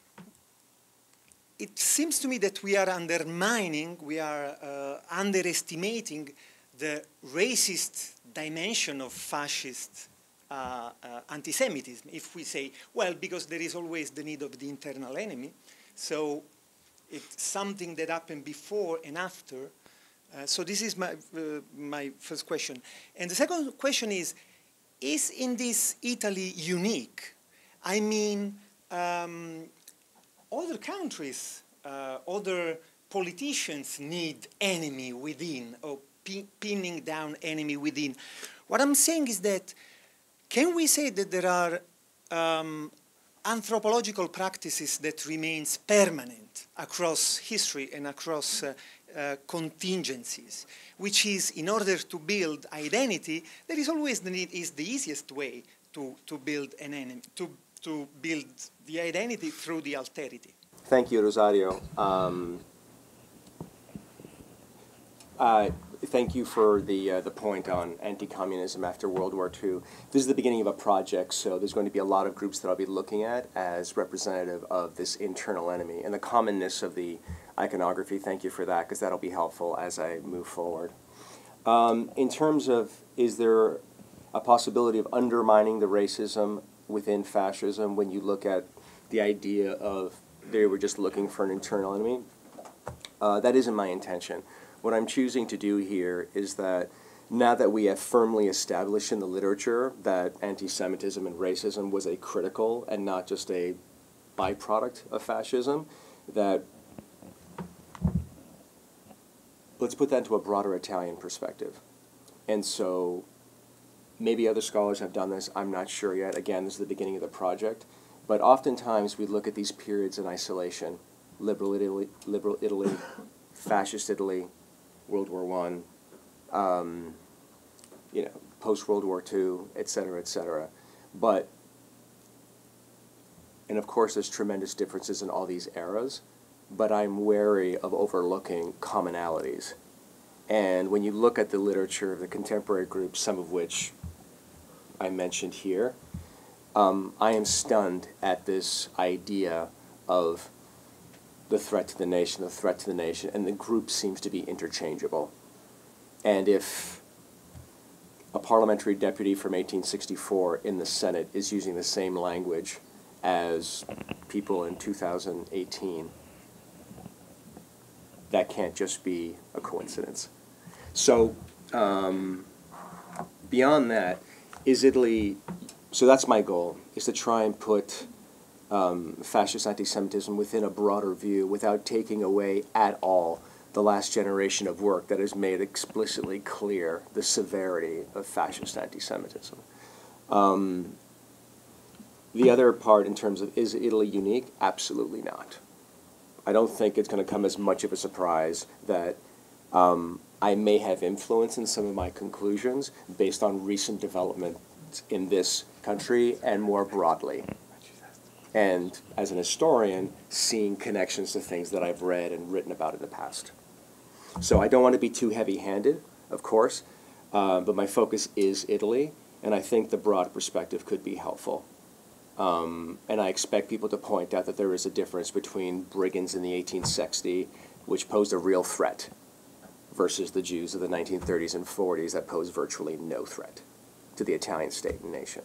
it seems to me that we are undermining, we are underestimating the racist dimension of fascist anti-Semitism. If we say, well, because there is always the need of the internal enemy, so it's something that happened before and after. So this is my first question. And the second question is in this Italy unique? I mean, other countries, other politicians need enemy within, or pinning down enemy within. What I'm saying is that, can we say that there are anthropological practices that remains permanent across history and across contingencies, which is, in order to build identity, there is always the need, is the easiest way to build an enemy, to build the identity through the alterity. Thank you, Rosario. Thank you for the point on anti-communism after World War II. This is the beginning of a project, so there's going to be a lot of groups that I'll be looking at as representative of this internal enemy. And the commonness of the iconography, thank you for that, because that'll be helpful as I move forward. In terms of, is there a possibility of undermining the racism within fascism when you look at the idea of they were just looking for an internal enemy? That isn't my intention. What I'm choosing to do here is that now that we have firmly established in the literature that anti-Semitism and racism was a critical and not just a byproduct of fascism, that let's put that into a broader Italian perspective. And so maybe other scholars have done this, I'm not sure yet. Again, this is the beginning of the project. But oftentimes we look at these periods in isolation, liberal Italy, fascist Italy, World War I, you know, post-World War II, et cetera, et cetera. But, and of course there's tremendous differences in all these eras, but I'm wary of overlooking commonalities. And when you look at the literature of the contemporary groups, some of which I mentioned here, I am stunned at this idea of the threat to the nation, and the group seems to be interchangeable. And if a parliamentary deputy from 1864 in the Senate is using the same language as people in 2018, that can't just be a coincidence. So beyond that, is Italy, so that's my goal, is to try and put fascist anti-Semitism within a broader view without taking away at all the last generation of work that has made explicitly clear the severity of fascist anti-Semitism. The other part in terms of, is Italy unique? Absolutely not. I don't think it's going to come as much of a surprise that I may have influence in some of my conclusions based on recent developments in this country and more broadly. And as an historian, seeing connections to things that I've read and written about in the past. So I don't want to be too heavy-handed, of course, but my focus is Italy, and I think the broad perspective could be helpful. And I expect people to point out that there is a difference between brigands in the 1860s, which posed a real threat, versus the Jews of the 1930s and 40s that posed virtually no threat to the Italian state and nation.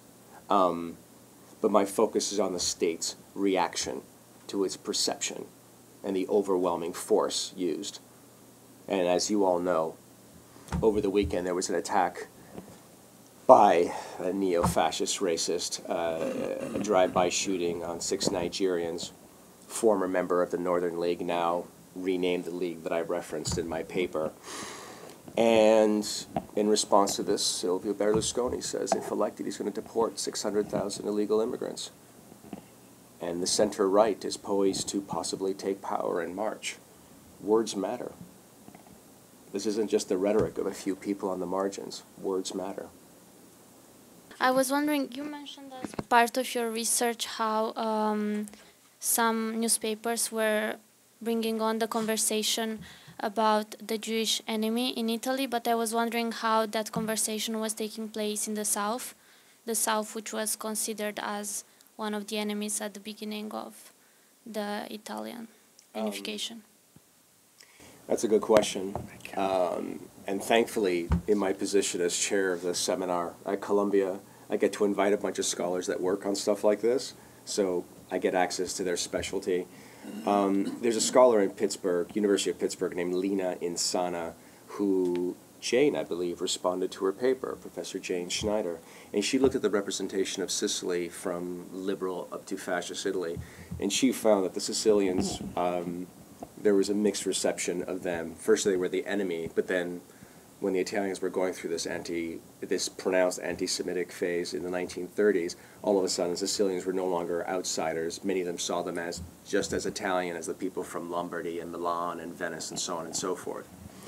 But my focus is on the state's reaction to its perception and the overwhelming force used. And as you all know, over the weekend there was an attack by a neo-fascist racist, a drive-by shooting on 6 Nigerians, former member of the Northern League, now renamed the league that I referenced in my paper. And in response to this, Silvio Berlusconi says if elected, he's going to deport 600,000 illegal immigrants. And the center-right is poised to possibly take power in March. Words matter. This isn't just the rhetoric of a few people on the margins. Words matter. I was wondering, you mentioned as part of your research how some newspapers were bringing on the conversation about the Jewish enemy in Italy, but I was wondering how that conversation was taking place in the South which was considered as one of the enemies at the beginning of the Italian unification. That's a good question. And thankfully, in my position as chair of the seminar at Columbia, I get to invite a bunch of scholars that work on stuff like this, so I get access to their specialty. There's a scholar in Pittsburgh, University of Pittsburgh, named Lina Insana, who Jane, I believe, responded to her paper, Professor Jane Schneider, and she looked at the representation of Sicily from liberal up to fascist Italy, and she found that the Sicilians, there was a mixed reception of them. First, they were the enemy, but then when the Italians were going through this pronounced anti-Semitic phase in the 1930s, all of a sudden Sicilians were no longer outsiders. Many of them saw them as just as Italian as the people from Lombardy and Milan and Venice and so on and so forth.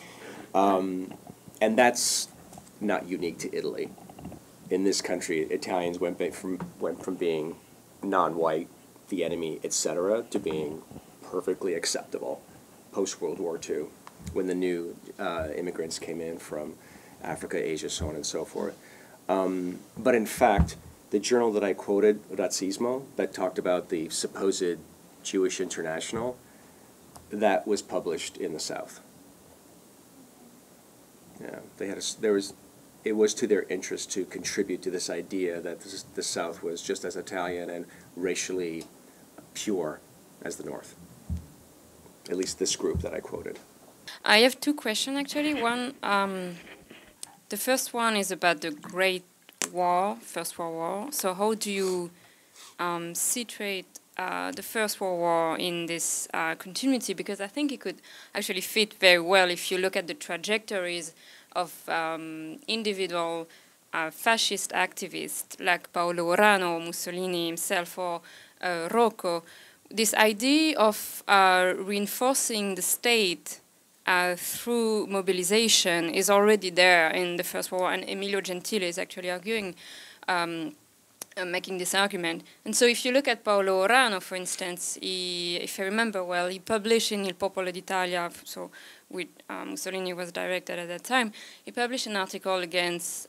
And that's not unique to Italy. In this country, Italians went from being non-white, the enemy, etc., to being perfectly acceptable post-World War II, when the new immigrants came in from Africa, Asia, so on and so forth. But in fact, the journal that I quoted, Razzismo, that talked about the supposed Jewish International, that was published in the South. Yeah, it was to their interest to contribute to this idea that the South was just as Italian and racially pure as the North. At least this group that I quoted. I have two questions, actually. One, the first one is about the Great War, First World War. So how do you situate the First World War in this continuity? Because I think it could actually fit very well if you look at the trajectories of individual fascist activists like Paolo Orano, Mussolini himself, or Rocco. This idea of reinforcing the state through mobilization is already there in the First World War, and Emilio Gentile is actually arguing, making this argument. And so if you look at Paolo Orano, for instance, if I remember well, he published in Il Popolo d'Italia, so with Mussolini was directed at that time, he published an article against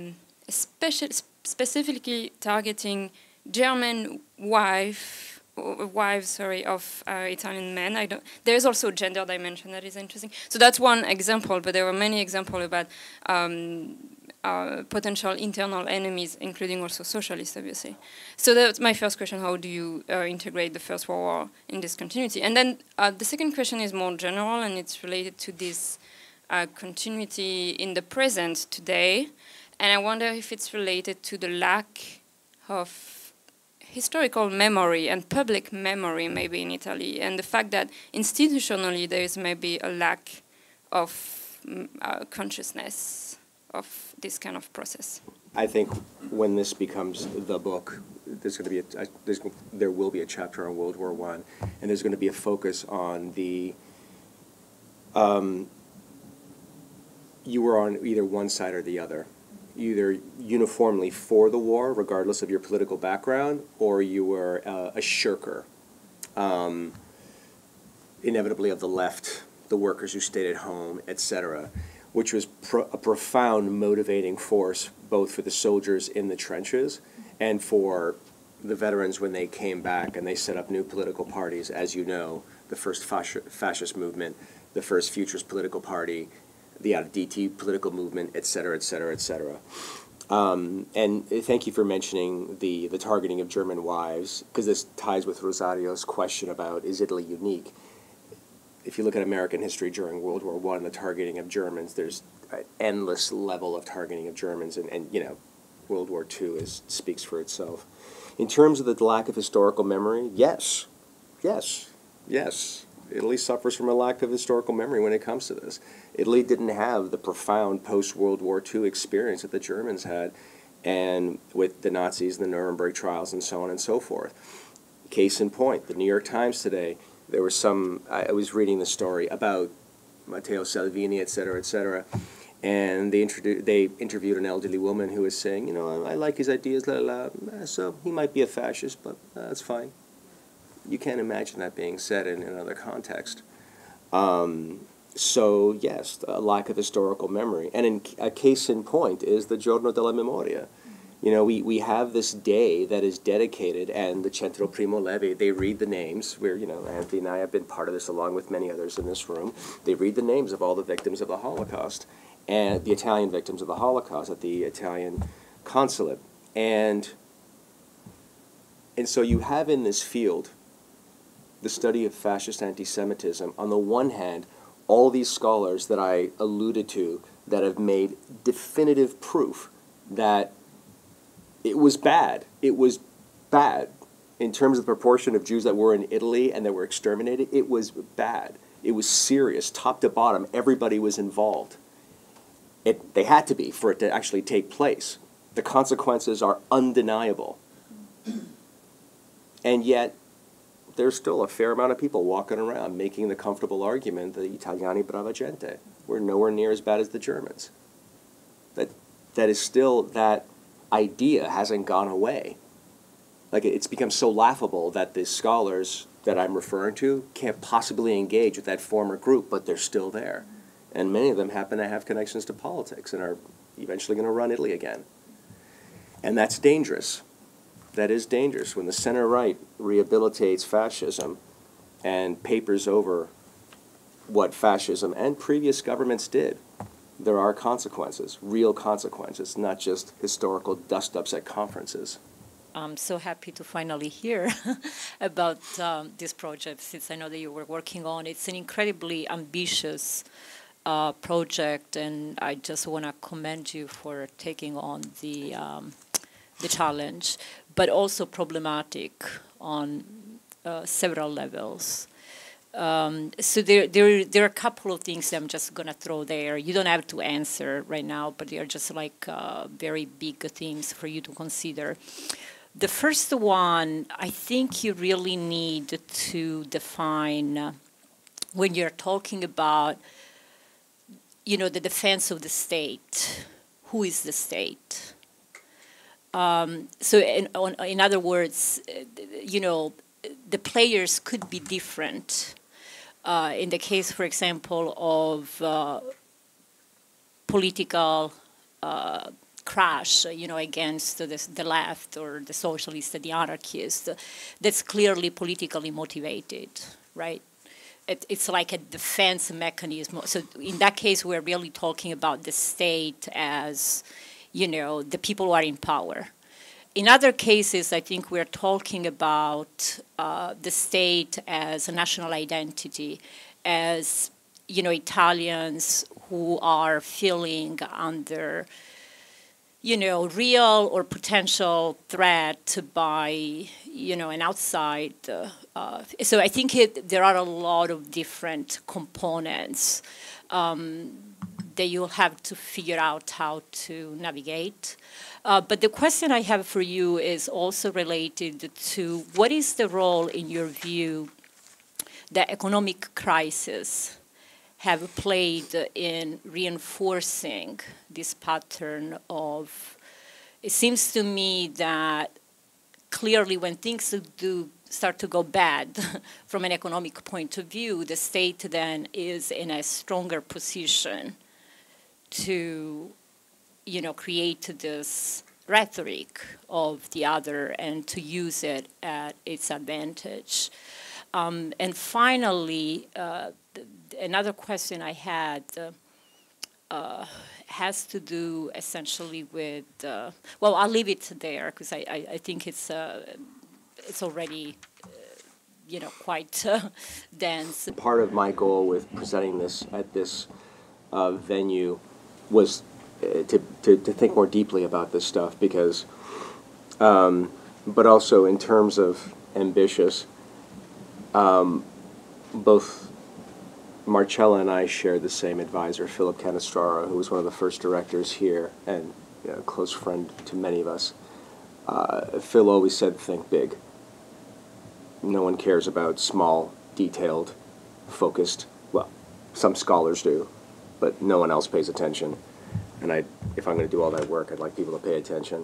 specifically targeting German wives of Italian men. There is also a gender dimension that is interesting. So that's one example, but there were many examples about potential internal enemies, including also socialists, obviously. So that's my first question: how do you integrate the First World War in this continuity? And then the second question is more general, and it's related to this continuity in the present today. And I wonder if it's related to the lack of historical memory and public memory maybe in Italy, and the fact that institutionally there is maybe a lack of consciousness of this kind of process. I think when this becomes the book, there will be a chapter on World War I, and there's going to be a focus on the you were on either one side or the other. Either uniformly for the war, regardless of your political background, or you were a shirker, inevitably of the left, the workers who stayed at home, etc., which was a profound motivating force both for the soldiers in the trenches and for the veterans when they came back and they set up new political parties, as you know, the first fascist movement, the first Futurist political party, the DT political movement, et cetera, et cetera, et cetera. And thank you for mentioning the targeting of German wives, because this ties with Rosario's question about, is Italy unique? If you look at American history during World War I, the targeting of Germans, there's an endless level of targeting of Germans, and you know, World War II speaks for itself. In terms of the lack of historical memory, yes. Yes, yes. Italy suffers from a lack of historical memory when it comes to this. Italy didn't have the profound post-World War II experience that the Germans had, and with the Nazis, the Nuremberg trials, and so on and so forth. Case in point, the New York Times today, there was I was reading the story about Matteo Salvini, et cetera, and they interviewed an elderly woman who was saying, you know, I like his ideas, so he might be a fascist, but that's fine. You can't imagine that being said in another context. So yes, a lack of historical memory. And a case in point is the Giorno della Memoria. You know, we have this day that is dedicated, and the Centro Primo Levi, they read the names, where, you know, Anthony and I have been part of this along with many others in this room. They read the names of all the victims of the Holocaust, and the Italian victims of the Holocaust at the Italian consulate. And so you have in this field the study of fascist anti-Semitism. On the one hand, all these scholars that I alluded to that have made definitive proof that it was bad. It was bad in terms of the proportion of Jews that were in Italy and that were exterminated. It was bad. It was serious, top to bottom. Everybody was involved. They had to be for it to actually take place. The consequences are undeniable. And yet, there's still a fair amount of people walking around making the comfortable argument that Italiani brava gente. We're nowhere near as bad as the Germans. That is still, that idea hasn't gone away. Like, it's become so laughable that the scholars that I'm referring to can't possibly engage with that former group, but they're still there. And many of them happen to have connections to politics and are eventually going to run Italy again. And that's dangerous. That is dangerous. When the center-right rehabilitates fascism and papers over what fascism and previous governments did, there are consequences, real consequences, not just historical dust-ups at conferences. I'm so happy to finally hear about this project, since I know that you were working on it. It's an incredibly ambitious project, and I just want to commend you for taking on the challenge, but also problematic on several levels. So there are a couple of things that I'm just going to throw there. You don't have to answer right now, but they are just like very big themes for you to consider. The first one, I think you really need to define, when you're talking about, you know, the defense of the state, who is the state? So in other words, you know, the players could be different. In the case, for example, of political crash, you know, against the left or the socialists, the anarchists, that's clearly politically motivated, right? It's like a defense mechanism. So in that case, we're really talking about the state as, you know, the people who are in power. In other cases, I think we're talking about the state as a national identity, as, you know, Italians who are feeling under, you know, real or potential threat by, you know, an outside. So I think there are a lot of different components that you'll have to figure out how to navigate. But the question I have for you is also related to what is the role, in your view, that economic crisis have played in reinforcing this pattern of, it seems to me that clearly when things do start to go bad from an economic point of view, the state then is in a stronger position to, you know, create this rhetoric of the other and to use it at its advantage. And finally, another question I had has to do essentially with, well, I'll leave it there because I think it's already, you know, quite dense. Part of my goal with presenting this at this venue was to think more deeply about this stuff, because, but also in terms of ambitious, Both Marcella and I shared the same advisor, Philip Canestraro, who was one of the first directors here and a close friend to many of us. Phil always said, think big. No one cares about small, detailed, focused. Well, some scholars do, but no one else pays attention. And if I'm going to do all that work, I'd like people to pay attention.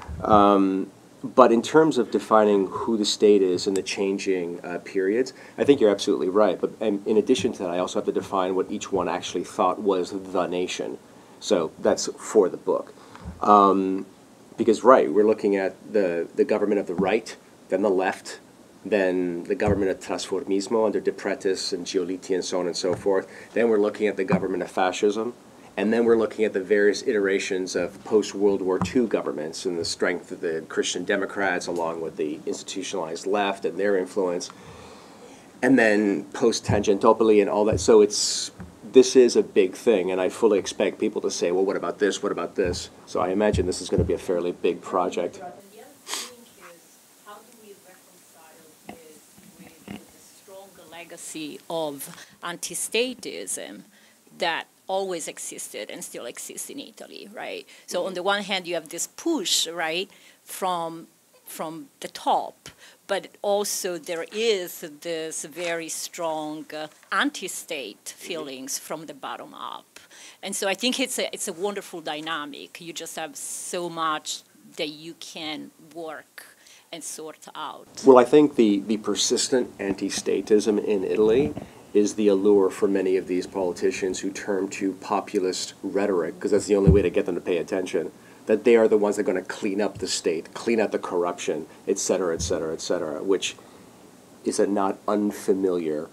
But in terms of defining who the state is in the changing periods, I think you're absolutely right. But in addition to that, I also have to define what each one actually thought was the nation. So that's for the book. Because, right, we're looking at the government of the right, then the left, then the government of Trasformismo under De Pretis and Giolitti and so on and so forth. Then we're looking at the government of fascism. And then we're looking at the various iterations of post-World War II governments and the strength of the Christian Democrats along with the institutionalized left and their influence. And then post-Tangentopoli and all that. So this is a big thing, and I fully expect people to say, well, what about this, what about this? So I imagine this is going to be a fairly big project. The other thing is, how do we reconcile this with the strong legacy of anti-statism that always existed and still exists in Italy, right? So on the one hand, you have this push, right, from the top, but also there is this very strong anti-state feelings from the bottom up. And so I think it's a wonderful dynamic. You just have so much that you can work and sort out. Well, I think the persistent anti-statism in Italy is the allure for many of these politicians who turn to populist rhetoric, because that's the only way to get them to pay attention, that they are the ones that are going to clean up the state, clean out the corruption, et cetera, et cetera, et cetera, which is a not unfamiliar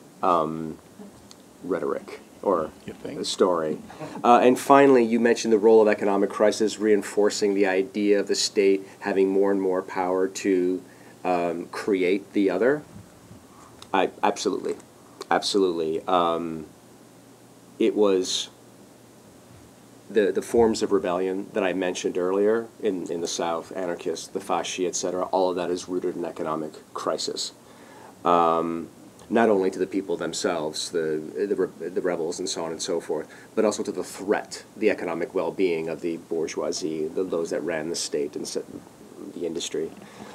rhetoric or a story. And finally, you mentioned the role of economic crisis, reinforcing the idea of the state having more and more power to create the other. Absolutely. Absolutely. It was the forms of rebellion that I mentioned earlier in the South, anarchists, the fasci, etc., all of that is rooted in economic crisis. Not only to the people themselves, the rebels and so on and so forth, but also to the threat, the economic well-being of the bourgeoisie, those that ran the state and the industry.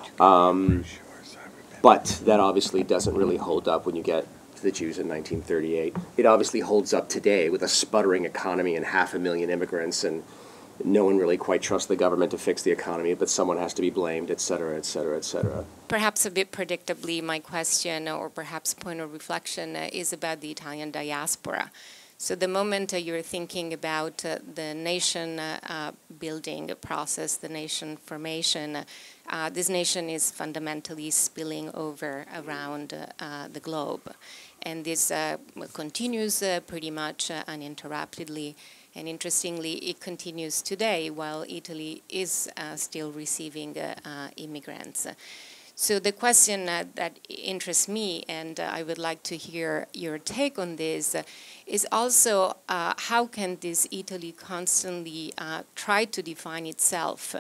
But that obviously doesn't really hold up when you get to the Jews in 1938. It obviously holds up today with a sputtering economy and 500,000 immigrants, and no one really quite trusts the government to fix the economy, but someone has to be blamed, et cetera, et cetera, et cetera. Perhaps a bit predictably, my question, or perhaps point of reflection, is about the Italian diaspora. So the moment you're thinking about the nation building process, the nation formation, this nation is fundamentally spilling over around the globe. And this continues pretty much uninterruptedly. And interestingly, it continues today while Italy is still receiving immigrants. So the question that interests me, and I would like to hear your take on this, is also how can this Italy constantly try to define itself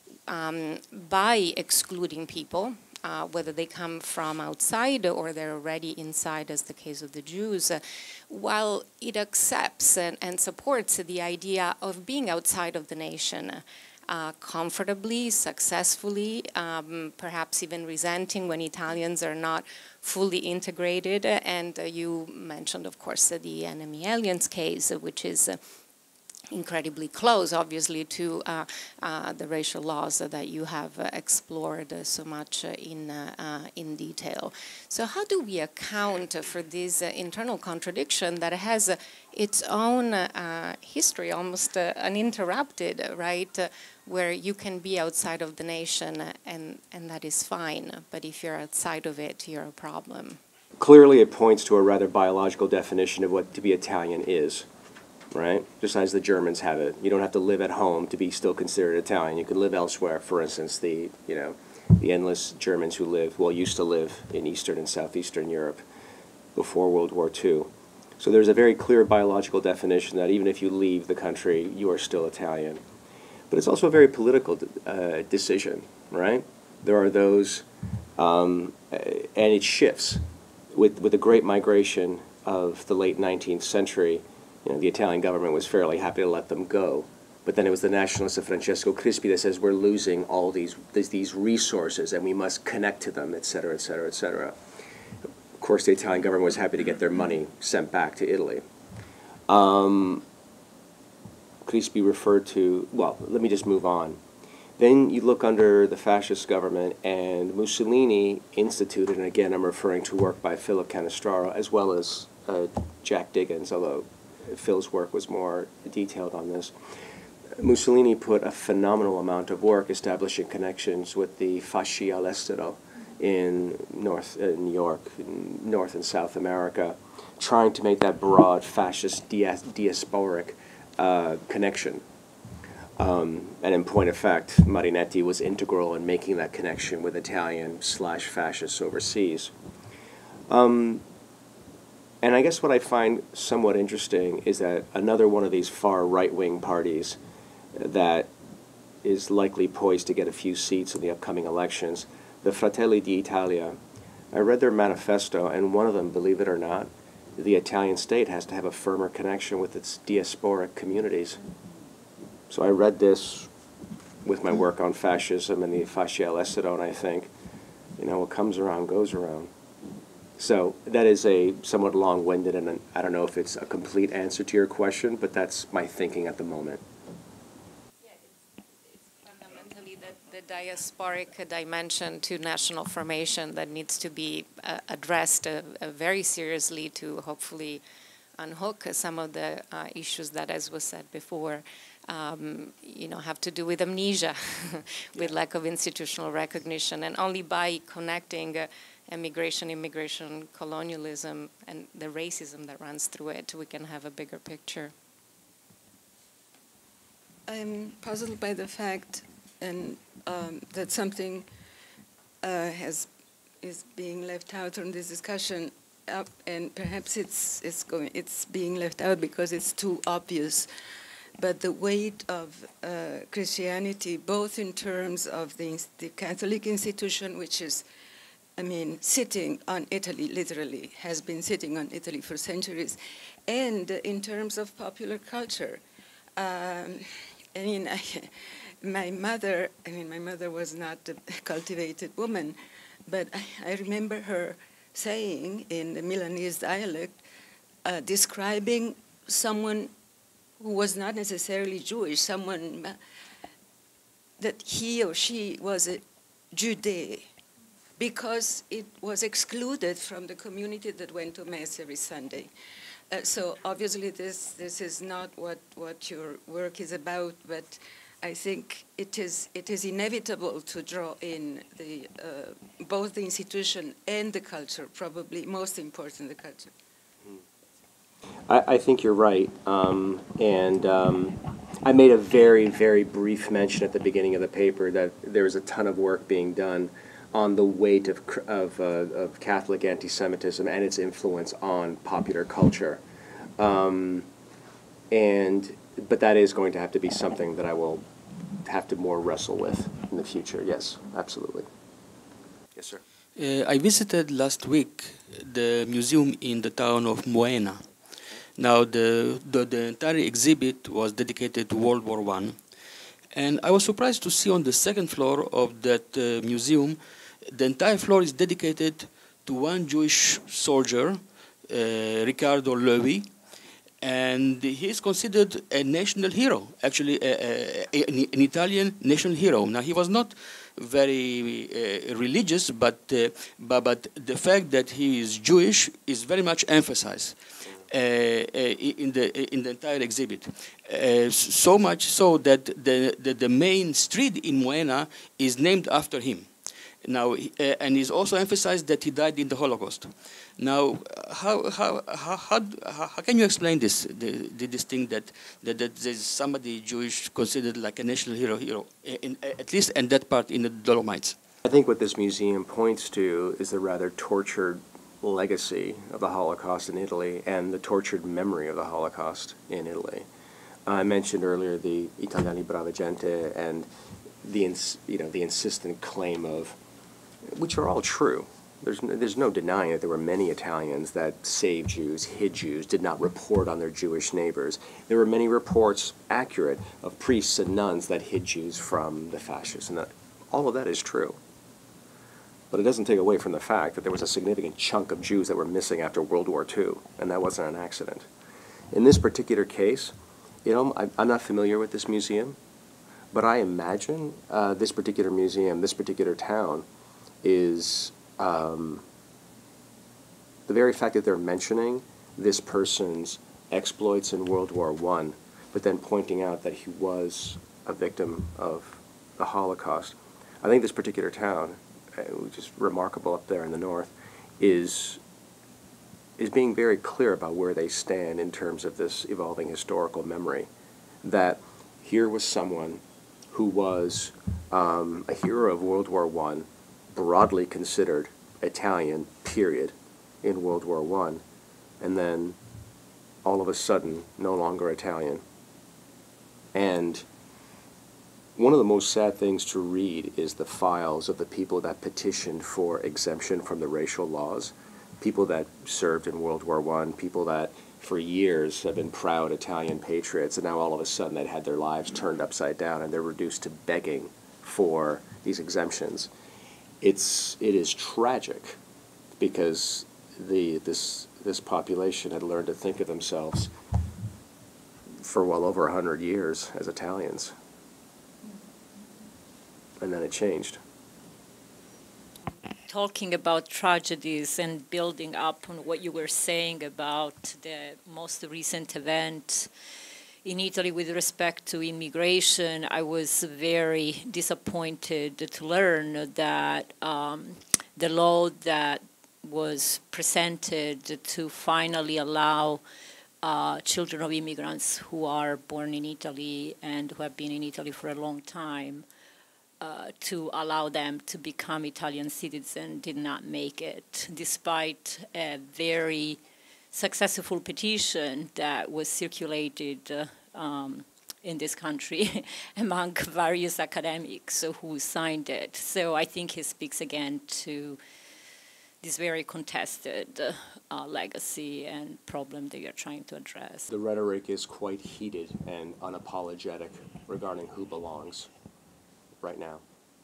by excluding people, whether they come from outside or they're already inside, as the case of the Jews, while it accepts and supports the idea of being outside of the nation, comfortably, successfully, perhaps even resenting when Italians are not fully integrated. And you mentioned, of course, the enemy aliens case, which is incredibly close, obviously, to the racial laws that you have explored so much in detail. So how do we account for this internal contradiction that has its own history, almost uninterrupted, right, where you can be outside of the nation and that is fine, but if you're outside of it, you're a problem? Clearly it points to a rather biological definition of what to be Italian is. Right? Just as the Germans have it. You don't have to live at home to be still considered Italian. You can live elsewhere. For instance, the endless Germans who used to live in Eastern and Southeastern Europe before World War II. So there's a very clear biological definition that even if you leave the country, you are still Italian. But it's also a very political decision, right? There are those, and it shifts. with the Great Migration of the late 19th century, the Italian government was fairly happy to let them go. But then it was the nationalist of Francesco Crispi that says we're losing all these resources and we must connect to them, et cetera, et cetera, et cetera. Of course, the Italian government was happy to get their money sent back to Italy. Crispi referred to, well, let me just move on. Then you look under the fascist government, and Mussolini instituted, and again I'm referring to work by Philip Canestraro as well as Jack Diggins, although Phil's work was more detailed on this. Mussolini put a phenomenal amount of work establishing connections with the Fasci all'estero in New York, North and South America, trying to make that broad fascist diasporic connection. And in point of fact, Marinetti was integral in making that connection with Italian/fascists overseas. And I guess what I find somewhat interesting is that another one of these far right-wing parties that is likely poised to get a few seats in the upcoming elections, the Fratelli d'Italia, I read their manifesto, and one of them, believe it or not, the Italian state has to have a firmer connection with its diasporic communities. So I read this with my work on fascism and the Fasci all'estero, and I think, what comes around goes around. So that is a somewhat long-winded, and I don't know if it's a complete answer to your question, but that's my thinking at the moment. Yeah, it's fundamentally the diasporic dimension to national formation that needs to be addressed very seriously to hopefully unhook some of the issues that, as was said before, have to do with amnesia, with lack of institutional recognition, and only by connecting immigration, colonialism, and the racism that runs through it, we can have a bigger picture. I'm puzzled by the fact that something is being left out from this discussion, and perhaps it's being left out because it's too obvious. But the weight of Christianity, both in terms of the Catholic institution, which is, sitting on Italy, literally, has been sitting on Italy for centuries, and in terms of popular culture. My mother was not a cultivated woman, but I remember her saying in the Milanese dialect, describing someone who was not necessarily Jewish, someone that he or she was a Jude, because it was excluded from the community that went to Mass every Sunday. So obviously this is not what your work is about, but I think it is inevitable to draw in both the institution and the culture, probably most important, the culture. I think you're right, and I made a very, very brief mention at the beginning of the paper that there is a ton of work being done on the weight of Catholic anti-Semitism and its influence on popular culture, but that is going to have to be something that I will have to more wrestle with in the future. Yes, absolutely. Yes, sir. I visited last week the museum in the town of Moena. Now, the entire exhibit was dedicated to World War I. And I was surprised to see on the second floor of that museum, the entire floor is dedicated to one Jewish soldier, Riccardo Levi, and he is considered a national hero, actually an Italian national hero. Now, he was not very religious, but the fact that he is Jewish is very much emphasized in the entire exhibit. So much so that the main street in Moena is named after him. Now, and it's also emphasized that he died in the Holocaust. Now, how can you explain this thing that there's somebody Jewish considered like a national hero at least in that part in the Dolomites? I think what this museum points to is the rather tortured legacy of the Holocaust in Italy and the tortured memory of the Holocaust in Italy. I mentioned earlier the Italiani Brava Gente and the insistent claim of, which are all true, There's no denying that there were many Italians that saved Jews, hid Jews, did not report on their Jewish neighbors. There were many reports, accurate, of priests and nuns that hid Jews from the fascists, and all of that is true. But it doesn't take away from the fact that there was a significant chunk of Jews that were missing after World War II, and that wasn't an accident. In this particular case, I'm not familiar with this museum, but I imagine this particular museum, this particular town, is the very fact that they're mentioning this person's exploits in World War I, but then pointing out that he was a victim of the Holocaust. I think this particular town, which is remarkable up there in the north, is being very clear about where they stand in terms of this evolving historical memory, that here was someone who was a hero of World War I, broadly considered Italian, period, in World War I, and then all of a sudden no longer Italian. And one of the most sad things to read is the files of the people that petitioned for exemption from the racial laws, people that served in World War I, people that for years have been proud Italian patriots, and now all of a sudden they'd had their lives turned upside down and they're reduced to begging for these exemptions. It is tragic, because this population had learned to think of themselves for well over 100 years as Italians, and then it changed. Talking about tragedies and building up on what you were saying about the most recent event in Italy with respect to immigration, I was very disappointed to learn that the law that was presented to finally allow children of immigrants who are born in Italy and who have been in Italy for a long time, to allow them to become Italian citizens did not make it, despite a very successful petition that was circulated in this country among various academics who signed it. So I think it speaks again to this very contested legacy and problem that you're trying to address. The rhetoric is quite heated and unapologetic regarding who belongs right now.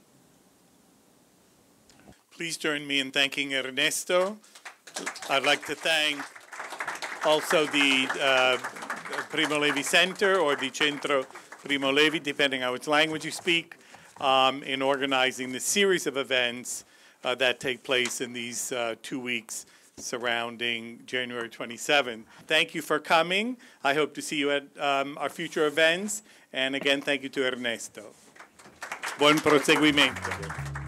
Please join me in thanking Ernesto. I'd like to thank also the Primo Levi Center, or the Centro Primo Levi, depending on which language you speak, in organizing this series of events that take place in these 2 weeks surrounding January 27th. Thank you for coming. I hope to see you at our future events. And again, thank you to Ernesto. Buon proseguimento.